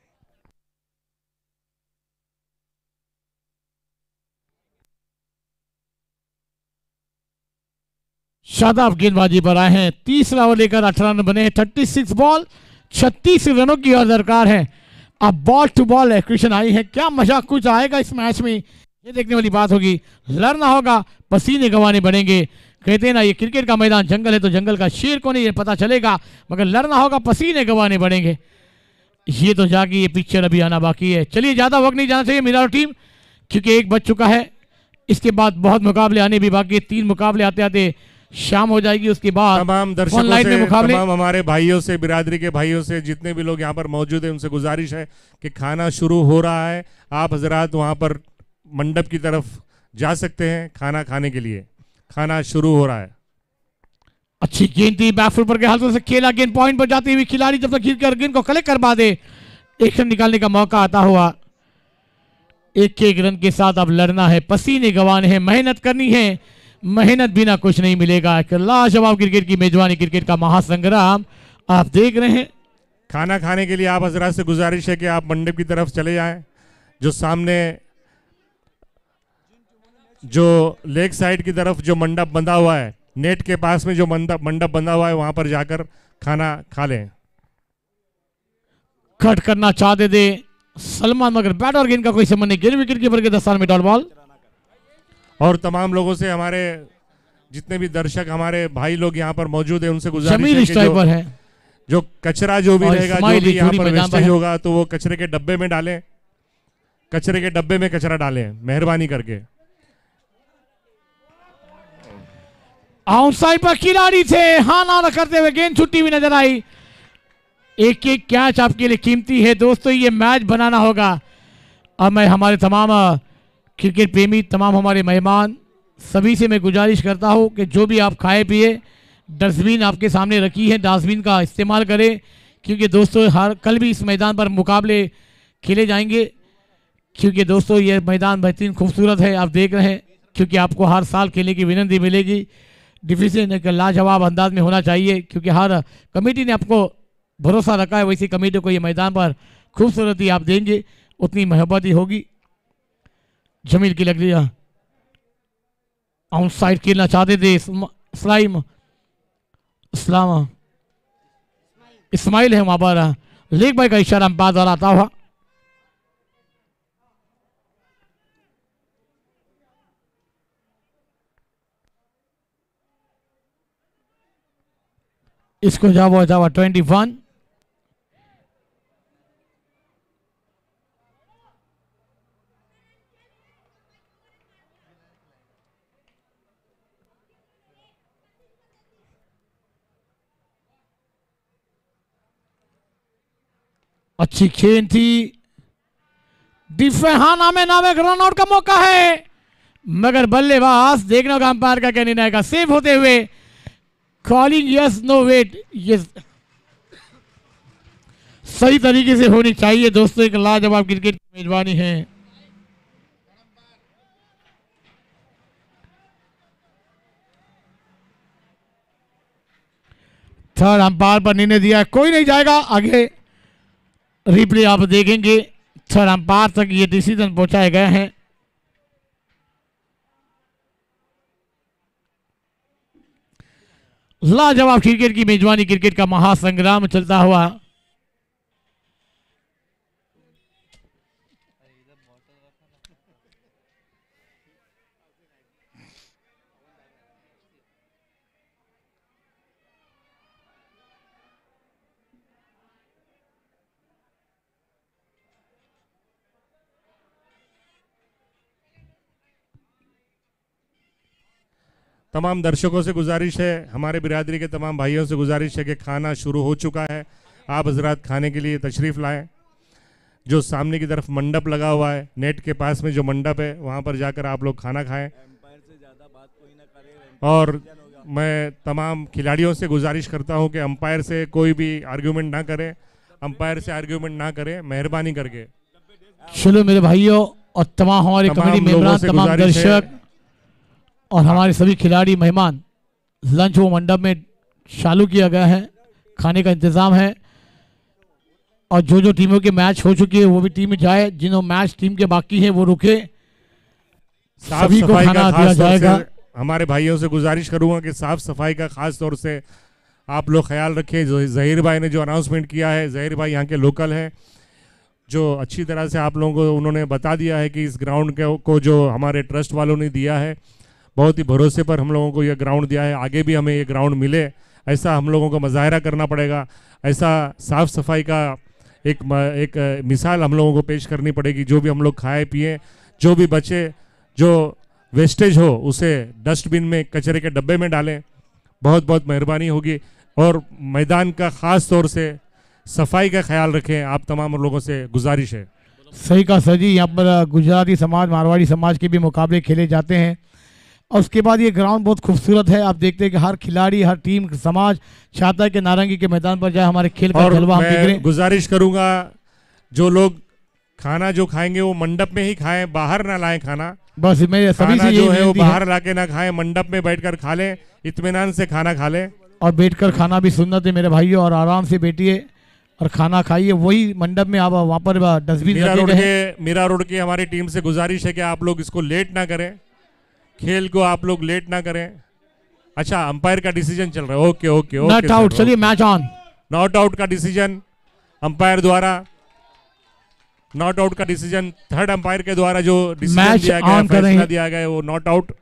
शादाब गेंदबाजी पर आए हैं। तीसरा ओवर लेकर अठारह रन बने हैं। छत्तीस बॉल छत्तीस रनों की और दरकार है। अब बॉल टू बॉल एक्वेशन आई है। क्या मजा कुछ आएगा इस मैच में, ये देखने वाली बात होगी। लड़ना होगा, पसीने गंवाने पड़ेंगे। कहते हैं ना, ये क्रिकेट का मैदान जंगल है तो जंगल का शेर को नहीं ये पता चलेगा, मगर लड़ना होगा, पसीने गंवाने पड़ेंगे। ये तो जाके ये पिक्चर अभी आना बाकी है। चलिए, ज़्यादा वक्त नहीं जाना चाहिए मिरारो टीम, क्योंकि एक बज चुका है। इसके बाद बहुत मुकाबले आने भी बाकी है। तीन मुकाबले आते आते शाम हो जाएगी। उसके बाद तमाम दर्शकों से, तमाम हमारे भाइयों से, बिरादरी के भाइयों से, जितने भी लोग यहाँ पर मौजूद हैं, उनसे गुजारिश है कि खाना शुरू हो रहा है। आप हजरात वहाँ पर मंडप की तरफ जा सकते हैं खाना खाने के लिए। खाना शुरू हो रहा है। अच्छी गेंद थी, बैकफुट पर के हाथों से खेला। गेंद पॉइंट पर जाती हुई खिलाड़ी जब तक कर गेंद को कलेक्ट करवा दे, एक रन निकालने का मौका आता हुआ। एक एक रन के साथ अब लड़ना है, पसीने गंवाने हैं, मेहनत करनी है। मेहनत बिना कुछ नहीं मिलेगा। लाजवाब क्रिकेट की मेजबानी, क्रिकेट का महासंग्राम आप देख रहे हैं। खाना खाने के लिए आप हजरात से गुजारिश है कि आप मंडप की तरफ चले जाएं। जो सामने जो लेग साइड की तरफ जो मंडप बंधा हुआ है, नेट के पास में जो मंडप मंडप बंधा हुआ है, वहां पर जाकर खाना खा लें। कट करना चाहते थे सलमान, मगर बैट और गेंद का कोई संबंध नहीं। गेंद विकेट कीपर के दस्तान में डॉट बॉल। और तमाम लोगों से, हमारे जितने भी दर्शक हमारे भाई लोग यहाँ पर मौजूद हैं, उनसे गुजारिश है कि जो, है। जो कचरा जो भी रहेगा, जो भी यहाँ पर वेस्टेज होगा, तो वो कचरे के डब्बे में डालें। कचरे के डब्बे में कचरा डालें मेहरबानी करके। आउटसाइड पर खिलाड़ी थे, हाँ ना करते हुए गेंद छुट्टी भी नजर आई। एक एक कैच आपके लिए कीमती है दोस्तों, ये मैच बनाना होगा। अब मैं हमारे तमाम क्रिकेट प्रेमी, तमाम हमारे मेहमान, सभी से मैं गुजारिश करता हूं कि जो भी आप खाए पिए, डस्टबिन आपके सामने रखी है, डस्टबिन का इस्तेमाल करें, क्योंकि दोस्तों हर कल भी इस मैदान पर मुकाबले खेले जाएंगे। क्योंकि दोस्तों ये मैदान बेहतरीन खूबसूरत है, आप देख रहे हैं। क्योंकि आपको हर साल खेलने की विनती मिलेगी। डिफिशन एक लाजवाब अंदाज में होना चाहिए, क्योंकि हर कमेटी ने आपको भरोसा रखा है। वैसी कमेटी को ये मैदान पर खूबसूरती आप देंगे, उतनी मोहब्बत ही होगी। जमील की लग रही है, आउटसाइड खेलना चाहते थे इस्लाम इस्लाम इस्माइल है वहां पर। लेग बाय का इशारा अंपायर द्वारा आता हुआ। इसको जावा जावा ट्वेंटी वन। अच्छी खेल थी। डिफे हाँ नामे नामे रन आउट का मौका है, मगर बल्लेबाज देखने का अंपायर का कहना है का सेव होते हुए कॉलिंग यस नो वेट, ये सही तरीके से होनी चाहिए दोस्तों। एक लाजवाब क्रिकेट की मेजबानी है। थर्ड अंपायर पर निर्णय दिया, कोई नहीं जाएगा आगे। रिप्ले आप देखेंगे, थर्ड अंपायर तक ये डिसीजन पहुंचाए गए हैं। लाजवाब क्रिकेट की मेजबानी, क्रिकेट का महासंग्राम चलता हुआ। तमाम दर्शकों से गुजारिश है, हमारे बिरादरी के तमाम भाइयों से गुजारिश है कि खाना शुरू हो चुका है, आप हजरात खाने के लिए तशरीफ़ लाएं। जो सामने की तरफ मंडप लगा हुआ है, नेट के पास में जो मंडप है, वहाँ पर जाकर आप लोग खाना खाएं। और मैं तमाम खिलाड़ियों से गुजारिश करता हूँ कि अंपायर से कोई भी आर्ग्यूमेंट ना करें, अंपायर से आर्ग्यूमेंट ना करें, मेहरबानी करके। चलो मेरे भाइयों और तमाम हमारे कमेटी मेंबरान, तमाम दर्शक और हमारे सभी खिलाड़ी मेहमान, लंच वो मंडप में चालू किया गया है, खाने का इंतज़ाम है। और जो जो टीमों के मैच हो चुके हैं वो भी टीम में जाए, जिन्होंने मैच टीम के बाकी है वो रुके, सभी को खाना दिया जाएगा। हमारे भाइयों से गुजारिश करूंगा कि साफ सफाई का खास तौर से आप लोग ख्याल रखें। जो जहीर भाई ने जो अनाउंसमेंट किया है, जहीर भाई यहाँ के लोकल हैं, जो अच्छी तरह से आप लोगों को उन्होंने बता दिया है कि इस ग्राउंड के को जो हमारे ट्रस्ट वालों ने दिया है, बहुत ही भरोसे पर हम लोगों को यह ग्राउंड दिया है। आगे भी हमें ये ग्राउंड मिले, ऐसा हम लोगों को मुजाहरा करना पड़ेगा, ऐसा साफ सफाई का एक एक मिसाल हम लोगों को पेश करनी पड़ेगी। जो भी हम लोग खाए पिए, जो भी बचे, जो वेस्टेज हो उसे डस्टबिन में, कचरे के डब्बे में डालें, बहुत बहुत मेहरबानी होगी। और मैदान का ख़ास तौर से सफाई का ख्याल रखें, आप तमाम लोगों से गुजारिश है। सही कहा सर जी। यहाँ पर गुजराती समाज, मारवाड़ी समाज के भी मुकाबले खेले जाते हैं और उसके बाद ये ग्राउंड बहुत खूबसूरत है। आप देखते हैं कि हर खिलाड़ी, हर टीम, समाज चाहता है कि नारंगी के मैदान पर जाए, हमारे खेल का जलवा हम दिख रहे हैं। गुजारिश करूँगा जो लोग खाना जो खाएंगे वो मंडप में ही खाएं, बाहर ना लाएं खाना। बस मेरे सभी से जो है वो बाहर लाके ना खाएं, मंडप में बैठकर खा लें, इत्मीनान से खाना खा लें। और बैठकर खाना भी सुन्नत है मेरे भाइयों, और आराम से बैठिए और खाना खाइए। वही मंडप में आप वहाँ पर डस्टबिन मीरा रोड के मीरा रोड की हमारी टीम से गुजारिश है कि आप लोग इसको लेट ना करें, खेल को आप लोग लेट ना करें। अच्छा, अंपायर का डिसीजन चल रहा है। Okay okay okay, not out. चलिए मैच ऑन। नॉट आउट का डिसीजन अंपायर द्वारा, नॉट आउट का डिसीजन थर्ड अंपायर के द्वारा जो डिसीजन दिया गया, फैसला दिया गया है वो नॉट आउट।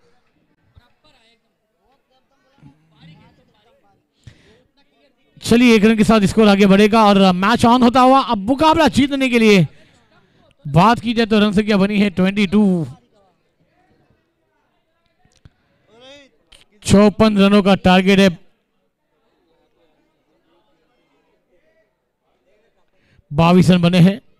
चलिए एक रन के साथ स्कोर आगे बढ़ेगा और मैच ऑन होता हुआ अब मुकाबला जीतने के लिए बात की जाए तो रन संख्या बनी है बाईस। चौपन रनों का टारगेट है। बाईस रन बने हैं।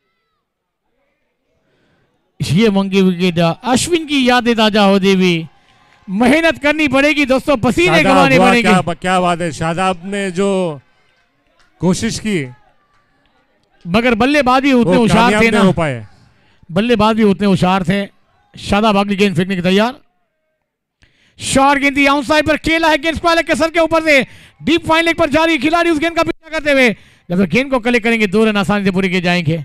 ये मंगी विकेट अश्विन की यादें ताजा हो देवी। मेहनत करनी पड़ेगी दोस्तों, पसीने गंवाने पड़ेंगे। क्या, क्या बात है, शादाब ने जो कोशिश की मगर बल्लेबाज भी उतने होशियार थे ना, हो पाए। बल्लेबाज भी उतने होशियार थे। शादाब अगली गेंद फेंकने के तैयार। शॉर्ट गेंद आउट साइड पर खेला है, गेंद स्क्वायर के सर के ऊपर से डीप फाइन लेग पर जारी, खिलाड़ी उस गेंद का पीछा करते हुए जब तक गेंद को कलेक्ट करेंगे दो रन आसानी से पूरे किए जाएंगे।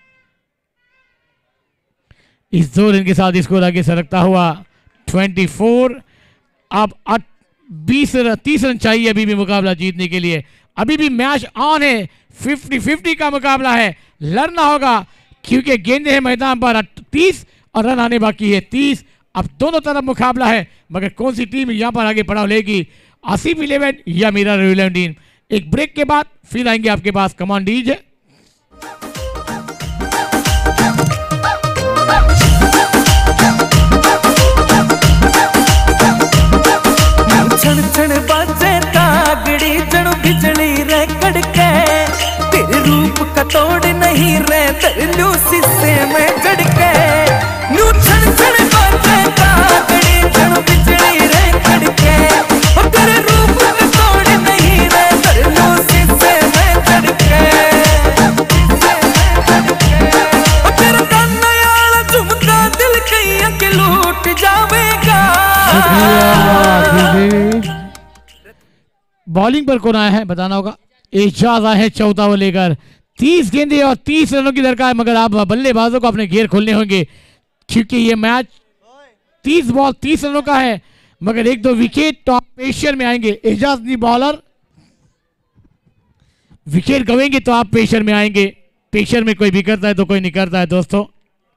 इस दो रन के साथ स्कोर आगे सरकता हुआ चौबीस। अब बीस तीस रन चाहिए अभी भी मुकाबला जीतने के लिए। अभी भी मैच ऑन है, फिफ्टी फिफ्टी का मुकाबला है, लड़ना होगा क्योंकि गेंदें हैं मैदान पर। तीस और रन आने बाकी है तीस। अब दोनों तरफ मुकाबला है, मगर कौन सी टीम यहां पर आगे पड़ाव लेगी, आसिफ इलेवन या मीरा इलेवन टीम। एक ब्रेक के बाद फिर आएंगे आपके पास। कमान डीजे छण छण बाजे कागड़ी जड़ बिजली रे कड़के, तेरे रूप का तोड़ नहीं रे तरलू शीशे में जड़के। न्यू छण छण बाजे कागड़ी जड़ बिजली रे कड़के, और तेरे रूप का तोड़ नहीं रे तरलू शीशे में जड़के। और तेरा कान्ना याला झुमका दिल कईया के लूट जावेगा। बॉलिंग पर कौन आया है बताना होगा। एजाज आए हैं चौथा वो लेकर। तीस गेंदें और तीस रनों की दरकार है, मगर आप बल्लेबाजों को अपने घेर खोलने होंगे क्योंकि ये मैच तीस बॉल तीस रनों का है, मगर एक दो विकेट टॉप पेशर में आएंगे। एजाज दी बॉलर विकेट गवेंगे तो आप पेशर में आएंगे। पेशर में कोई बिगड़ता है तो कोई निकलता है दोस्तों।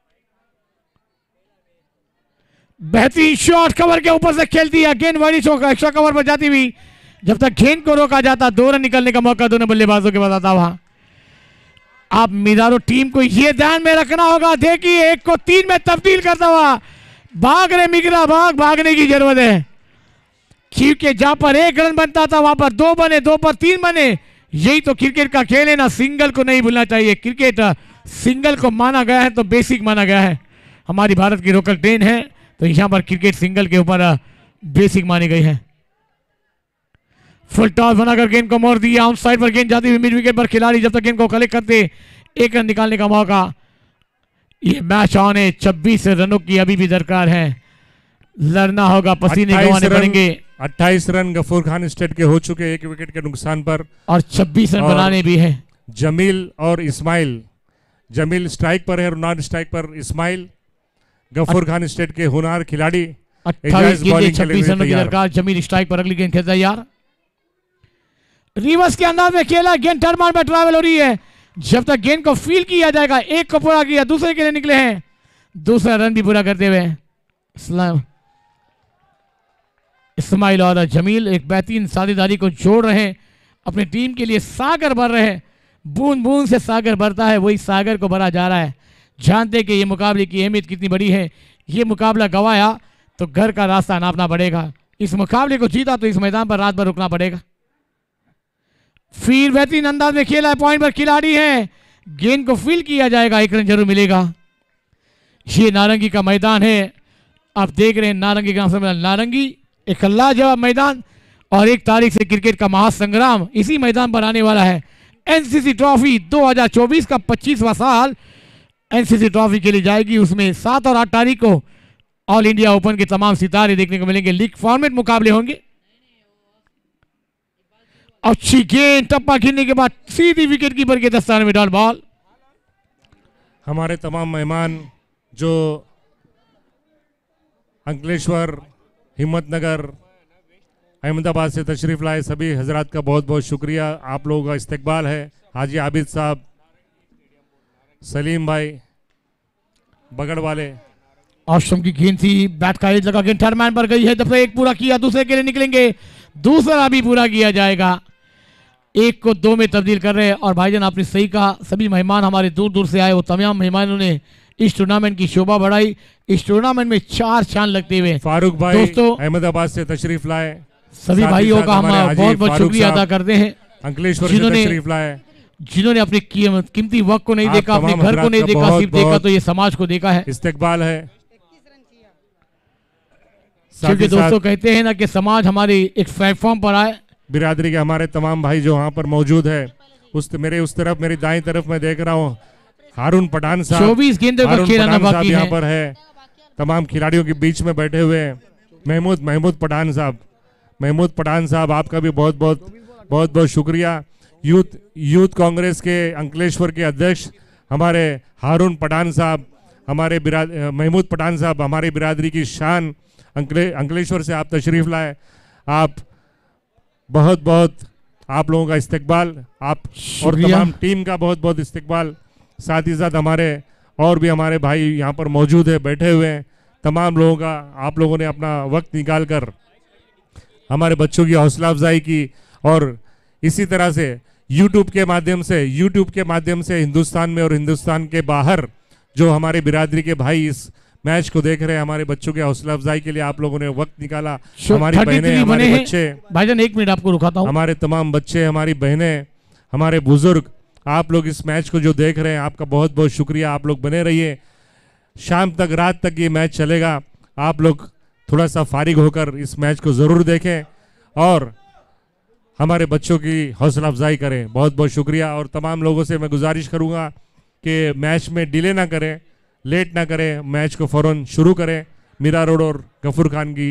बेहतरीन शॉट कवर के ऊपर से खेलती है, गेंद बड़ी चौका एक्स्ट्रा कवर पर जाती हुई। जब तक गेंद को रोका जाता दो रन निकलने का मौका दोनों बल्लेबाजों के बताता वहां। आप मिजारो टीम को यह ध्यान में रखना होगा। देखिए एक को तीन में तब्दील करता हुआ भाग रहे मिगरा, भाग भागने की जरूरत है। क्योंकि जहां पर एक रन बनता था वहां पर दो बने, दो पर तीन बने। यही तो क्रिकेट का खेल है ना, सिंगल को नहीं भूलना चाहिए। क्रिकेट सिंगल को माना गया है तो बेसिक माना गया है। हमारी भारत की लोकल ट्रेन है तो यहाँ पर क्रिकेट सिंगल के ऊपर बेसिक मानी गई है। फुल टॉस बनाकर गेंद को मोड़ दिया, आउट साइड पर गेंद जाती हुई मिड विकेट पर खिलाड़ी जब तक गेंद को कलेक्ट करते एक रन निकालने का मौका। ये मैच ऑन है, छब्बीस रनों की अभी भी दरकार है, लड़ना होगा, पसीने गंवाने पड़ेंगे। अट्ठाईस रन गफूर खान स्टेट के हो चुके एक विकेट के नुकसान पर, और छब्बीस रन बनाने भी है। जमील और इस्माइल, जमील स्ट्राइक पर है और नॉन स्ट्राइक पर इस्माइल। गफूर खान स्टेट के होनहार खिलाड़ी अट्ठाईस गेंदें छब्बीस रनों की दरकार। जमील स्ट्राइक पर, अगली गेंद खेलता है यार, रिवर्स के अंदाज में खेला, गेंद टर्मान में ट्रैवल हो रही है। जब तक गेंद को फील किया जाएगा, एक को पूरा किया, दूसरे के लिए निकले हैं, दूसरा रन भी पूरा करते हुए इस्माइल और जमील एक बेहतरीन साझेदारी को जोड़ रहे हैं, अपनी टीम के लिए सागर भर रहे हैं। बूंद बूंद से सागर भरता है, वही सागर को भरा जा रहा है। जानते कि ये मुकाबले की अहमियत कितनी बड़ी है। ये मुकाबला गवाया तो घर का रास्ता नापना पड़ेगा, इस मुकाबले को जीता तो इस मैदान पर रात भर रुकना पड़ेगा। फिर बेहतरीन अंदाज में खेला है, पॉइंट पर खिलाड़ी है, गेंद को फील किया जाएगा, एक रन जरूर मिलेगा। ये नारंगी का मैदान है, आप देख रहे हैं नारंगी का नारंगी एक लाजवाब मैदान, और एक तारीख से क्रिकेट का महासंग्राम इसी मैदान पर आने वाला है। एनसीसी ट्रॉफी दो हज़ार चौबीस का पच्चीसवां साल एनसीसी ट्रॉफी के लिए जाएगी। उसमें सात और आठ तारीख को ऑल इंडिया ओपन के तमाम सितारे देखने को मिलेंगे, लीग फॉर्मेट मुकाबले होंगे। अच्छी गेंद, टप्पा खेलने के बाद सीधी विकेट कीपर के दस्ताने में डॉट बॉल। हमारे तमाम मेहमान जो अंकलेश्वर, हिम्मतनगर, अहमदाबाद से तशरीफ लाए, सभी हजरात का बहुत बहुत शुक्रिया। आप लोगों का इस्तकबाल है। हाजी आबिद साहब, सलीम भाई बगड़ वाले, ऑस्ट्रम की गेंद थी, बैट का एज लगा, गेंद टर्नमैन पर गई है, जब एक पूरा किया दूसरे के लिए निकलेंगे, दूसरा भी पूरा किया जाएगा। एक को दो में तब्दील कर रहे हैं। और भाईजान आपने सही कहा, सभी मेहमान हमारे दूर दूर से आए, वो तमाम मेहमानों ने इस टूर्नामेंट की शोभा बढ़ाई। इस टूर्नामेंट में चार चांद लगते हुए फारूक भाई दोस्तों अहमदाबाद से तशरीफ लाए, सभी भाइयों का हम बहुत बहुत शुक्रिया अदा करते हैं अंकलेश्वर से तशरीफ लाए, जिन्होंने अपने कीमती वक्त को नहीं देखा, अपने घर को नहीं देखा, सिर्फ देखा तो ये समाज को देखा है। इस्तकबाल है। क्योंकि दोस्तों कहते हैं ना कि समाज हमारे एक प्लेटफॉर्म पर आए। बिरादरी के हमारे तमाम भाई जो वहाँ पर मौजूद है, उस मेरे उस तरफ, मेरी दाईं तरफ मैं देख रहा हूँ हारून पठान साहब, चौबीस गेंदों का खेलना बाकी यहाँ पर है। तमाम खिलाड़ियों के बीच में बैठे हुए हैं महमूद महमूद पठान साहब। महमूद पठान साहब आपका भी बहुत बहुत बहुत बहुत शुक्रिया। यूथ यूथ कांग्रेस के अंकलेश्वर के अध्यक्ष हमारे हारून पठान साहब, हमारे बिराद महमूद पठान साहब हमारी बिरादरी की शान, अंकले अंकलेश्वर से आप तशरीफ़ लाए। आप बहुत बहुत आप लोगों का इस्तकबाल, आप और तमाम टीम का बहुत बहुत इस्तकबाल। साथ ही साथ हमारे और भी हमारे भाई यहाँ पर मौजूद है, बैठे हुए हैं। तमाम लोगों का आप लोगों ने अपना वक्त निकाल कर हमारे बच्चों की हौसला अफजाई की, और इसी तरह से यूट्यूब के माध्यम से यूट्यूब के माध्यम से हिंदुस्तान में और हिंदुस्तान के बाहर जो हमारे बिरादरी के भाई इस मैच को देख रहे हैं, हमारे बच्चों के हौसला अफजाई के लिए आप लोगों ने वक्त निकाला। हमारी बहनें, हमारे बच्चे, भाईजान एक मिनट आपको रुकाता हूं, हमारे तमाम बच्चे, हमारी बहनें, हमारे बुजुर्ग, आप लोग इस मैच को जो देख रहे हैं, आपका बहुत बहुत शुक्रिया। आप लोग बने रहिए, शाम तक रात तक ये मैच चलेगा। आप लोग थोड़ा सा फारिग होकर इस मैच को ज़रूर देखें और हमारे बच्चों की हौसला अफजाई करें। बहुत बहुत शुक्रिया। और तमाम लोगों से मैं गुजारिश करूंगा कि मैच में डिले ना करें, लेट ना करें, मैच को फ़ौरन शुरू करें। मीरा रोड और गफूर खान की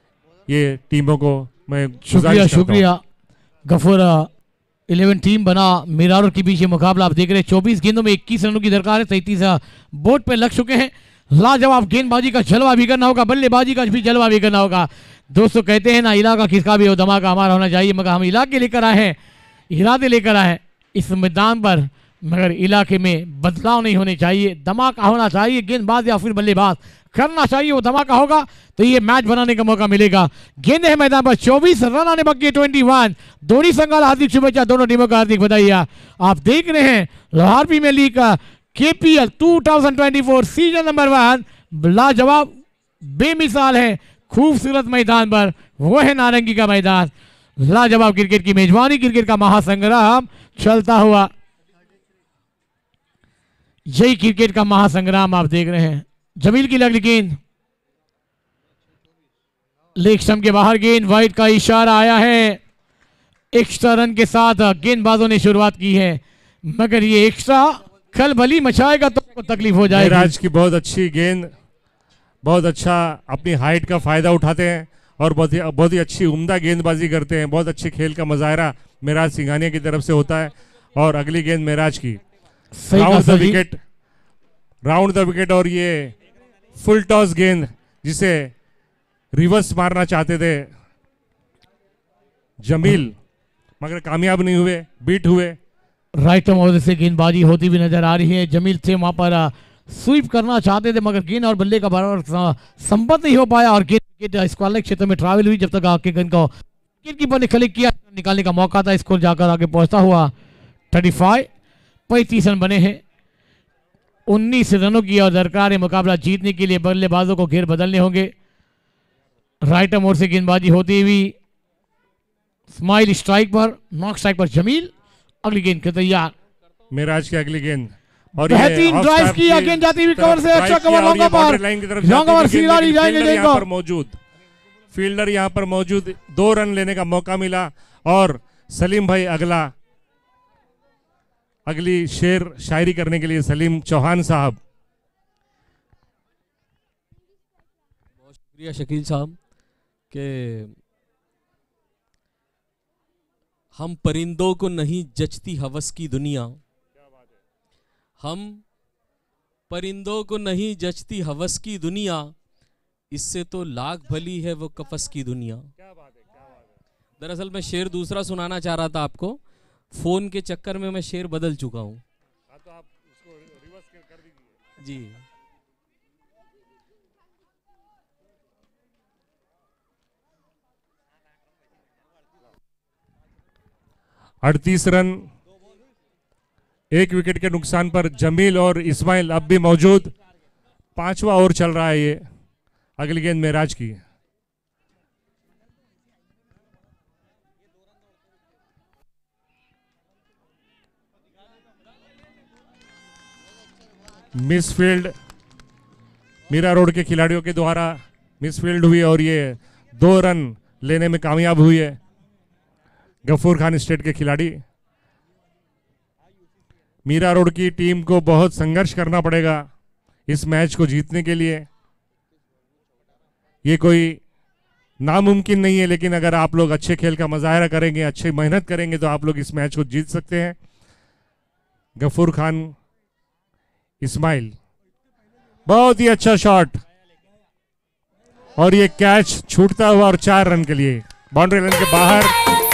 ये टीमों को मैं शुक्रिया शुक्रिया गफूर इलेवन टीम बना मीरा रोड के बीच ये मुकाबला आप देख रहे हैं। चौबीस गेंदों में इक्कीस रनों की दरकार है, तैंतीस बोर्ड पे लग चुके हैं। लाजवाब गेंदबाजी का जलवा भी करना होगा, बल्लेबाजी का भी जलवा भी करना होगा। दोस्तों कहते हैं ना, इलाका किसका भी हो, धमाका हमारा होना चाहिए। मगर हम इलाके लेकर आए हैं, इरादे लेकर आए हैं इस मैदान पर, मगर इलाके में बदलाव नहीं होने चाहिए, धमाका होना चाहिए। गेंदबाज या फिर बल्लेबाज करना चाहिए, वो धमाका होगा तो ये मैच बनाने का मौका मिलेगा। गेंद है मैदान पर, चौबीस रन आने बाकी, इक्कीस। दोनों संघाल हार्दिक शुभेच्छा, दोनों टीमों का हार्दिक बधाई। आप देख रहे हैं लाहौर प्रीमियर लीग का केपीएल दो हज़ार चौबीस सीजन नंबर वन, लाजवाब बेमिसाल है। खूबसूरत मैदान पर, वो है नारंगी का मैदान। लाजवाब क्रिकेट की मेजबानी, क्रिकेट का महासंग्राम चलता हुआ, यही क्रिकेट का महासंग्राम आप देख रहे हैं। जमील की लगली गेंद, लेग स्टंप के बाहर गेंद, वाइड का इशारा आया है। एक्स्ट्रा रन के साथ गेंदबाजों ने शुरुआत की है, मगर ये एक्स्ट्रा खलबली मचाएगा तो तकलीफ हो जाएगी। मेराज की बहुत अच्छी गेंद, बहुत अच्छा अपनी हाइट का फायदा उठाते हैं और बहुत ही बहुत ही अच्छी उम्दा गेंदबाजी करते हैं। बहुत अच्छे खेल का मुजाहरा मेराज सिंघानिया की तरफ से होता है। और अगली गेंद मेराज की, round the wicket, round the wicket. और ये फुल टॉस गेंद जिसे रिवर्स मारना चाहते थे जमील, मगर कामयाब नहीं हुए, बीट हुए। राइट मोहम्मद से गेंदबाजी होती हुई नजर आ रही है। जमील थे वहां पर स्वीप करना चाहते थे, मगर गेंद और बल्ले का बराबर संबंध नहीं हो पाया और गेंद स्क्वायर क्षेत्र में ट्रैवल हुई। जब तक आके गेंद को विकेट कीपर ने क्लिक किया, निकालने का मौका था, स्कोर जाकर आगे पहुंचता हुआ पैंतीस पैंतीस रन बने हैं। उन्नीस रनों की और दरकार है मुकाबला जीतने के लिए। बल्लेबाजों को घेर बदलने होंगे। राइट मोड़ से गेंदबाजी होती हुई, स्माइल स्ट्राइक पर, नॉक स्ट्राइक पर जमील। अगली गेंद के तैयार मेराज की अगली गेंद और बेहतरीन ड्राइव किया, गेंद जाती हुई कवर से, अच्छा कवर लॉन्ग पर, लॉन्ग पर सीधा जाएंगे गेंद को। मौजूद फील्डर यहां पर मौजूद, दो रन लेने का मौका मिला। और सलीम भाई अगला अगली शेर शायरी करने के लिए सलीम चौहान साहब। बहुत शुक्रिया शकील साहब के हम परिंदों को नहीं जचती हवस की दुनिया, हम परिंदों को नहीं जचती हवस की दुनिया, इससे तो लाख भली है वो कफस की दुनिया। दरअसल मैं शेर दूसरा सुनाना चाह रहा था आपको, फोन के चक्कर में मैं शेर बदल चुका हूं। तो आप उसको रिवर्स कर दीजिए। जी अड़तीस रन, एक विकेट के नुकसान पर जमील और इस्माइल अब भी मौजूद। पांचवा ओवर चल रहा है ये। अगली गेंद मेराज की, मिसफील्ड, मीरा रोड के खिलाड़ियों के द्वारा मिसफील्ड हुई और ये दो रन लेने में कामयाब हुई है गफूर खान स्टेट के खिलाड़ी। मीरा रोड की टीम को बहुत संघर्ष करना पड़ेगा इस मैच को जीतने के लिए। ये कोई नामुमकिन नहीं है, लेकिन अगर आप लोग अच्छे खेल का मुजाहरा करेंगे, अच्छी मेहनत करेंगे तो आप लोग इस मैच को जीत सकते हैं। गफूर खान इस्माइल, बहुत ही अच्छा शॉट और ये कैच छूटता हुआ और चार रन के लिए बाउंड्री लाइन के बाहर।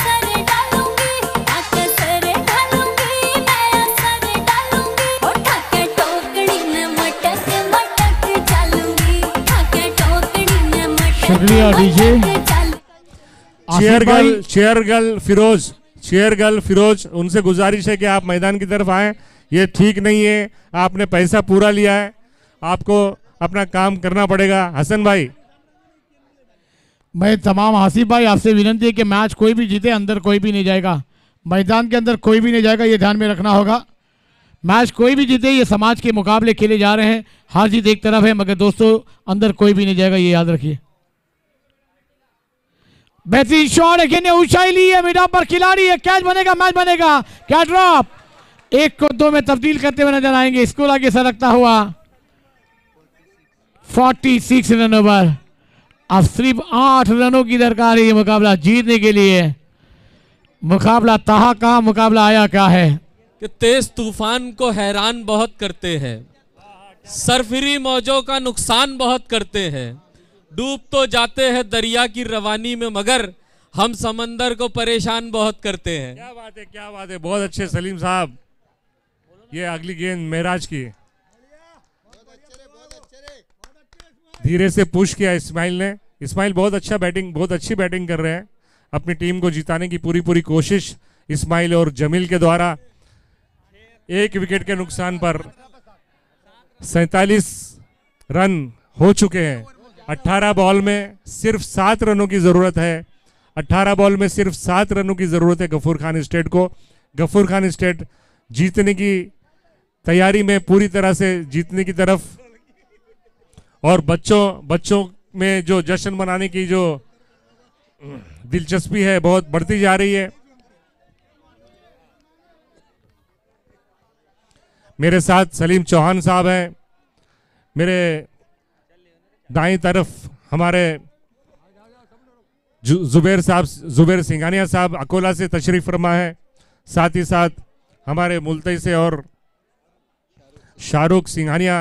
शुक्रिया DJ. Chair girl, chair girl Firoz, chair girl Firoz, उनसे गुजारिश है कि आप मैदान की तरफ आएं। ये ठीक नहीं है, आपने पैसा पूरा लिया है, आपको अपना काम करना पड़ेगा। हसन भाई, मैं तमाम हासिफ भाई आपसे विनती है कि मैच कोई भी जीते अंदर कोई भी नहीं जाएगा, मैदान के अंदर कोई भी नहीं जाएगा, ये ध्यान में रखना होगा। मैच कोई भी जीते, ये समाज के मुकाबले खेले जा रहे हैं, हार जीत एक तरफ है, मगर दोस्तों अंदर कोई भी नहीं जाएगा, ये याद रखिए। बेहतरीन शॉट है, ऊंचाई ली है, मिड ऑफ पर खिलाड़ी है, कैच बनेगा, मैच बनेगा। क्या ड्रॉप, एक को दो में तब्दील करते हुए नजर आएंगे। स्कोर आगे सरकता हुआ छियालीस रन ओवर। अब सिर्फ आठ रनों की दरकार है ये मुकाबला जीतने के लिए। मुकाबला तहा का मुकाबला आया क्या है कि तेज तूफान को हैरान बहुत करते हैं, सरफिरी मौजों का नुकसान बहुत करते हैं, डूब तो जाते हैं दरिया की रवानी में, मगर हम समंदर को परेशान बहुत करते हैं। क्या बात है, क्या बात है, बहुत अच्छे सलीम साहब। ये अगली गेंद मेराज की, धीरे से पुश किया इस्माइल ने। इस्माइल बहुत अच्छा बैटिंग, बहुत अच्छी बैटिंग कर रहे हैं, अपनी टीम को जिताने की पूरी पूरी कोशिश इस्माइल और जमील के द्वारा। एक विकेट के नुकसान पर सैतालीस रन हो चुके हैं। अठारह बॉल में सिर्फ सात रनों की जरूरत है। अठारह बॉल में सिर्फ सात रनों की जरूरत है गफूर खान स्टेट को। गफूर खान स्टेट जीतने की तैयारी में पूरी तरह से जीतने की तरफ, और बच्चों बच्चों में जो जश्न मनाने की जो दिलचस्पी है बहुत बढ़ती जा रही है। मेरे साथ सलीम चौहान साहब हैं, मेरे दाईं तरफ हमारे जुबैर साहब जुबैर सिंघानिया साहब अकोला से तशरीफ फरमा है, साथ ही साथ हमारे मुल्तई से और शाहरुख सिंघानिया,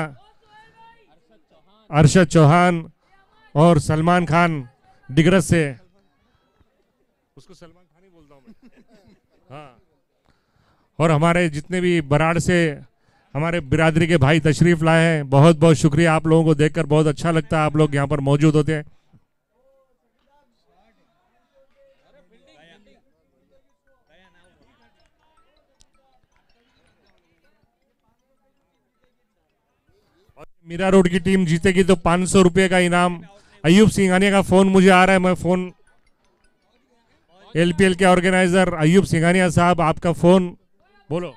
अरशद चौहान और सलमान खान डिगरस से, उसको सलमान खान ही बोलता हूँ मैं, हाँ, और हमारे जितने भी बराड़ से हमारे बिरादरी के भाई तशरीफ लाए हैं, बहुत बहुत शुक्रिया। आप लोगों को देखकर बहुत अच्छा लगता है, आप लोग यहाँ पर मौजूद होते हैं। और मीरा रोड की टीम जीतेगी तो पाँच सौ रुपये का इनाम। अयूब सिंघानिया का फोन मुझे आ रहा है, मैं फोन एलपीएल के ऑर्गेनाइजर अयूब सिंघानिया साहब, आपका फोन बोलो।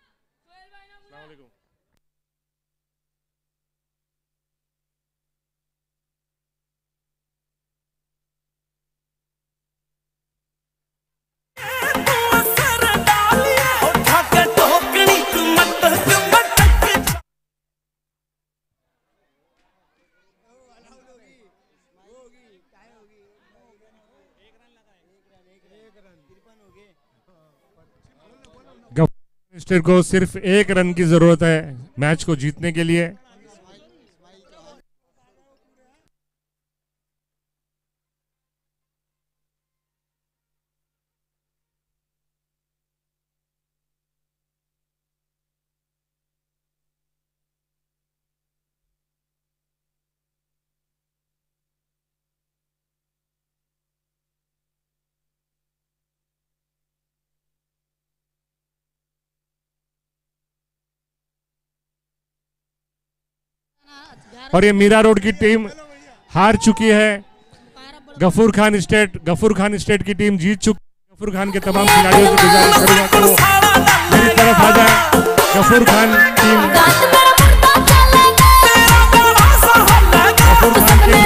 स्टेट को सिर्फ एक रन की जरूरत है मैच को जीतने के लिए। और ये मीरा रोड की टीम हार चुकी है। गफूर खान स्टेट गफूर खान स्टेट की टीम जीत चुकी है। गफूर खान के तमाम खिलाड़ियों से गुजारिश करूंगा कि वो मेरी तरफ आ जाए। गफूर खान टीम गफूर खान टीम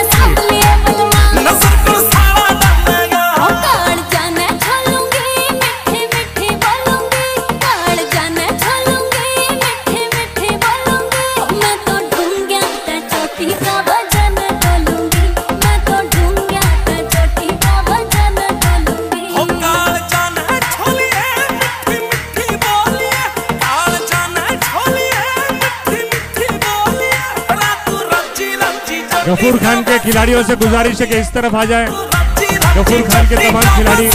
गफूर खान के खिलाड़ियों से गुजारिश है कि इस तरफ आ जाए। गफूर खान के तमाम खिलाड़ी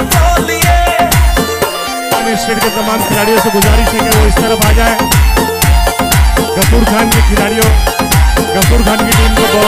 स्टेट के तमाम खिलाड़ियों से गुजारिश है कि वो इस तरफ आ जाए। गफूर खान के खिलाड़ियों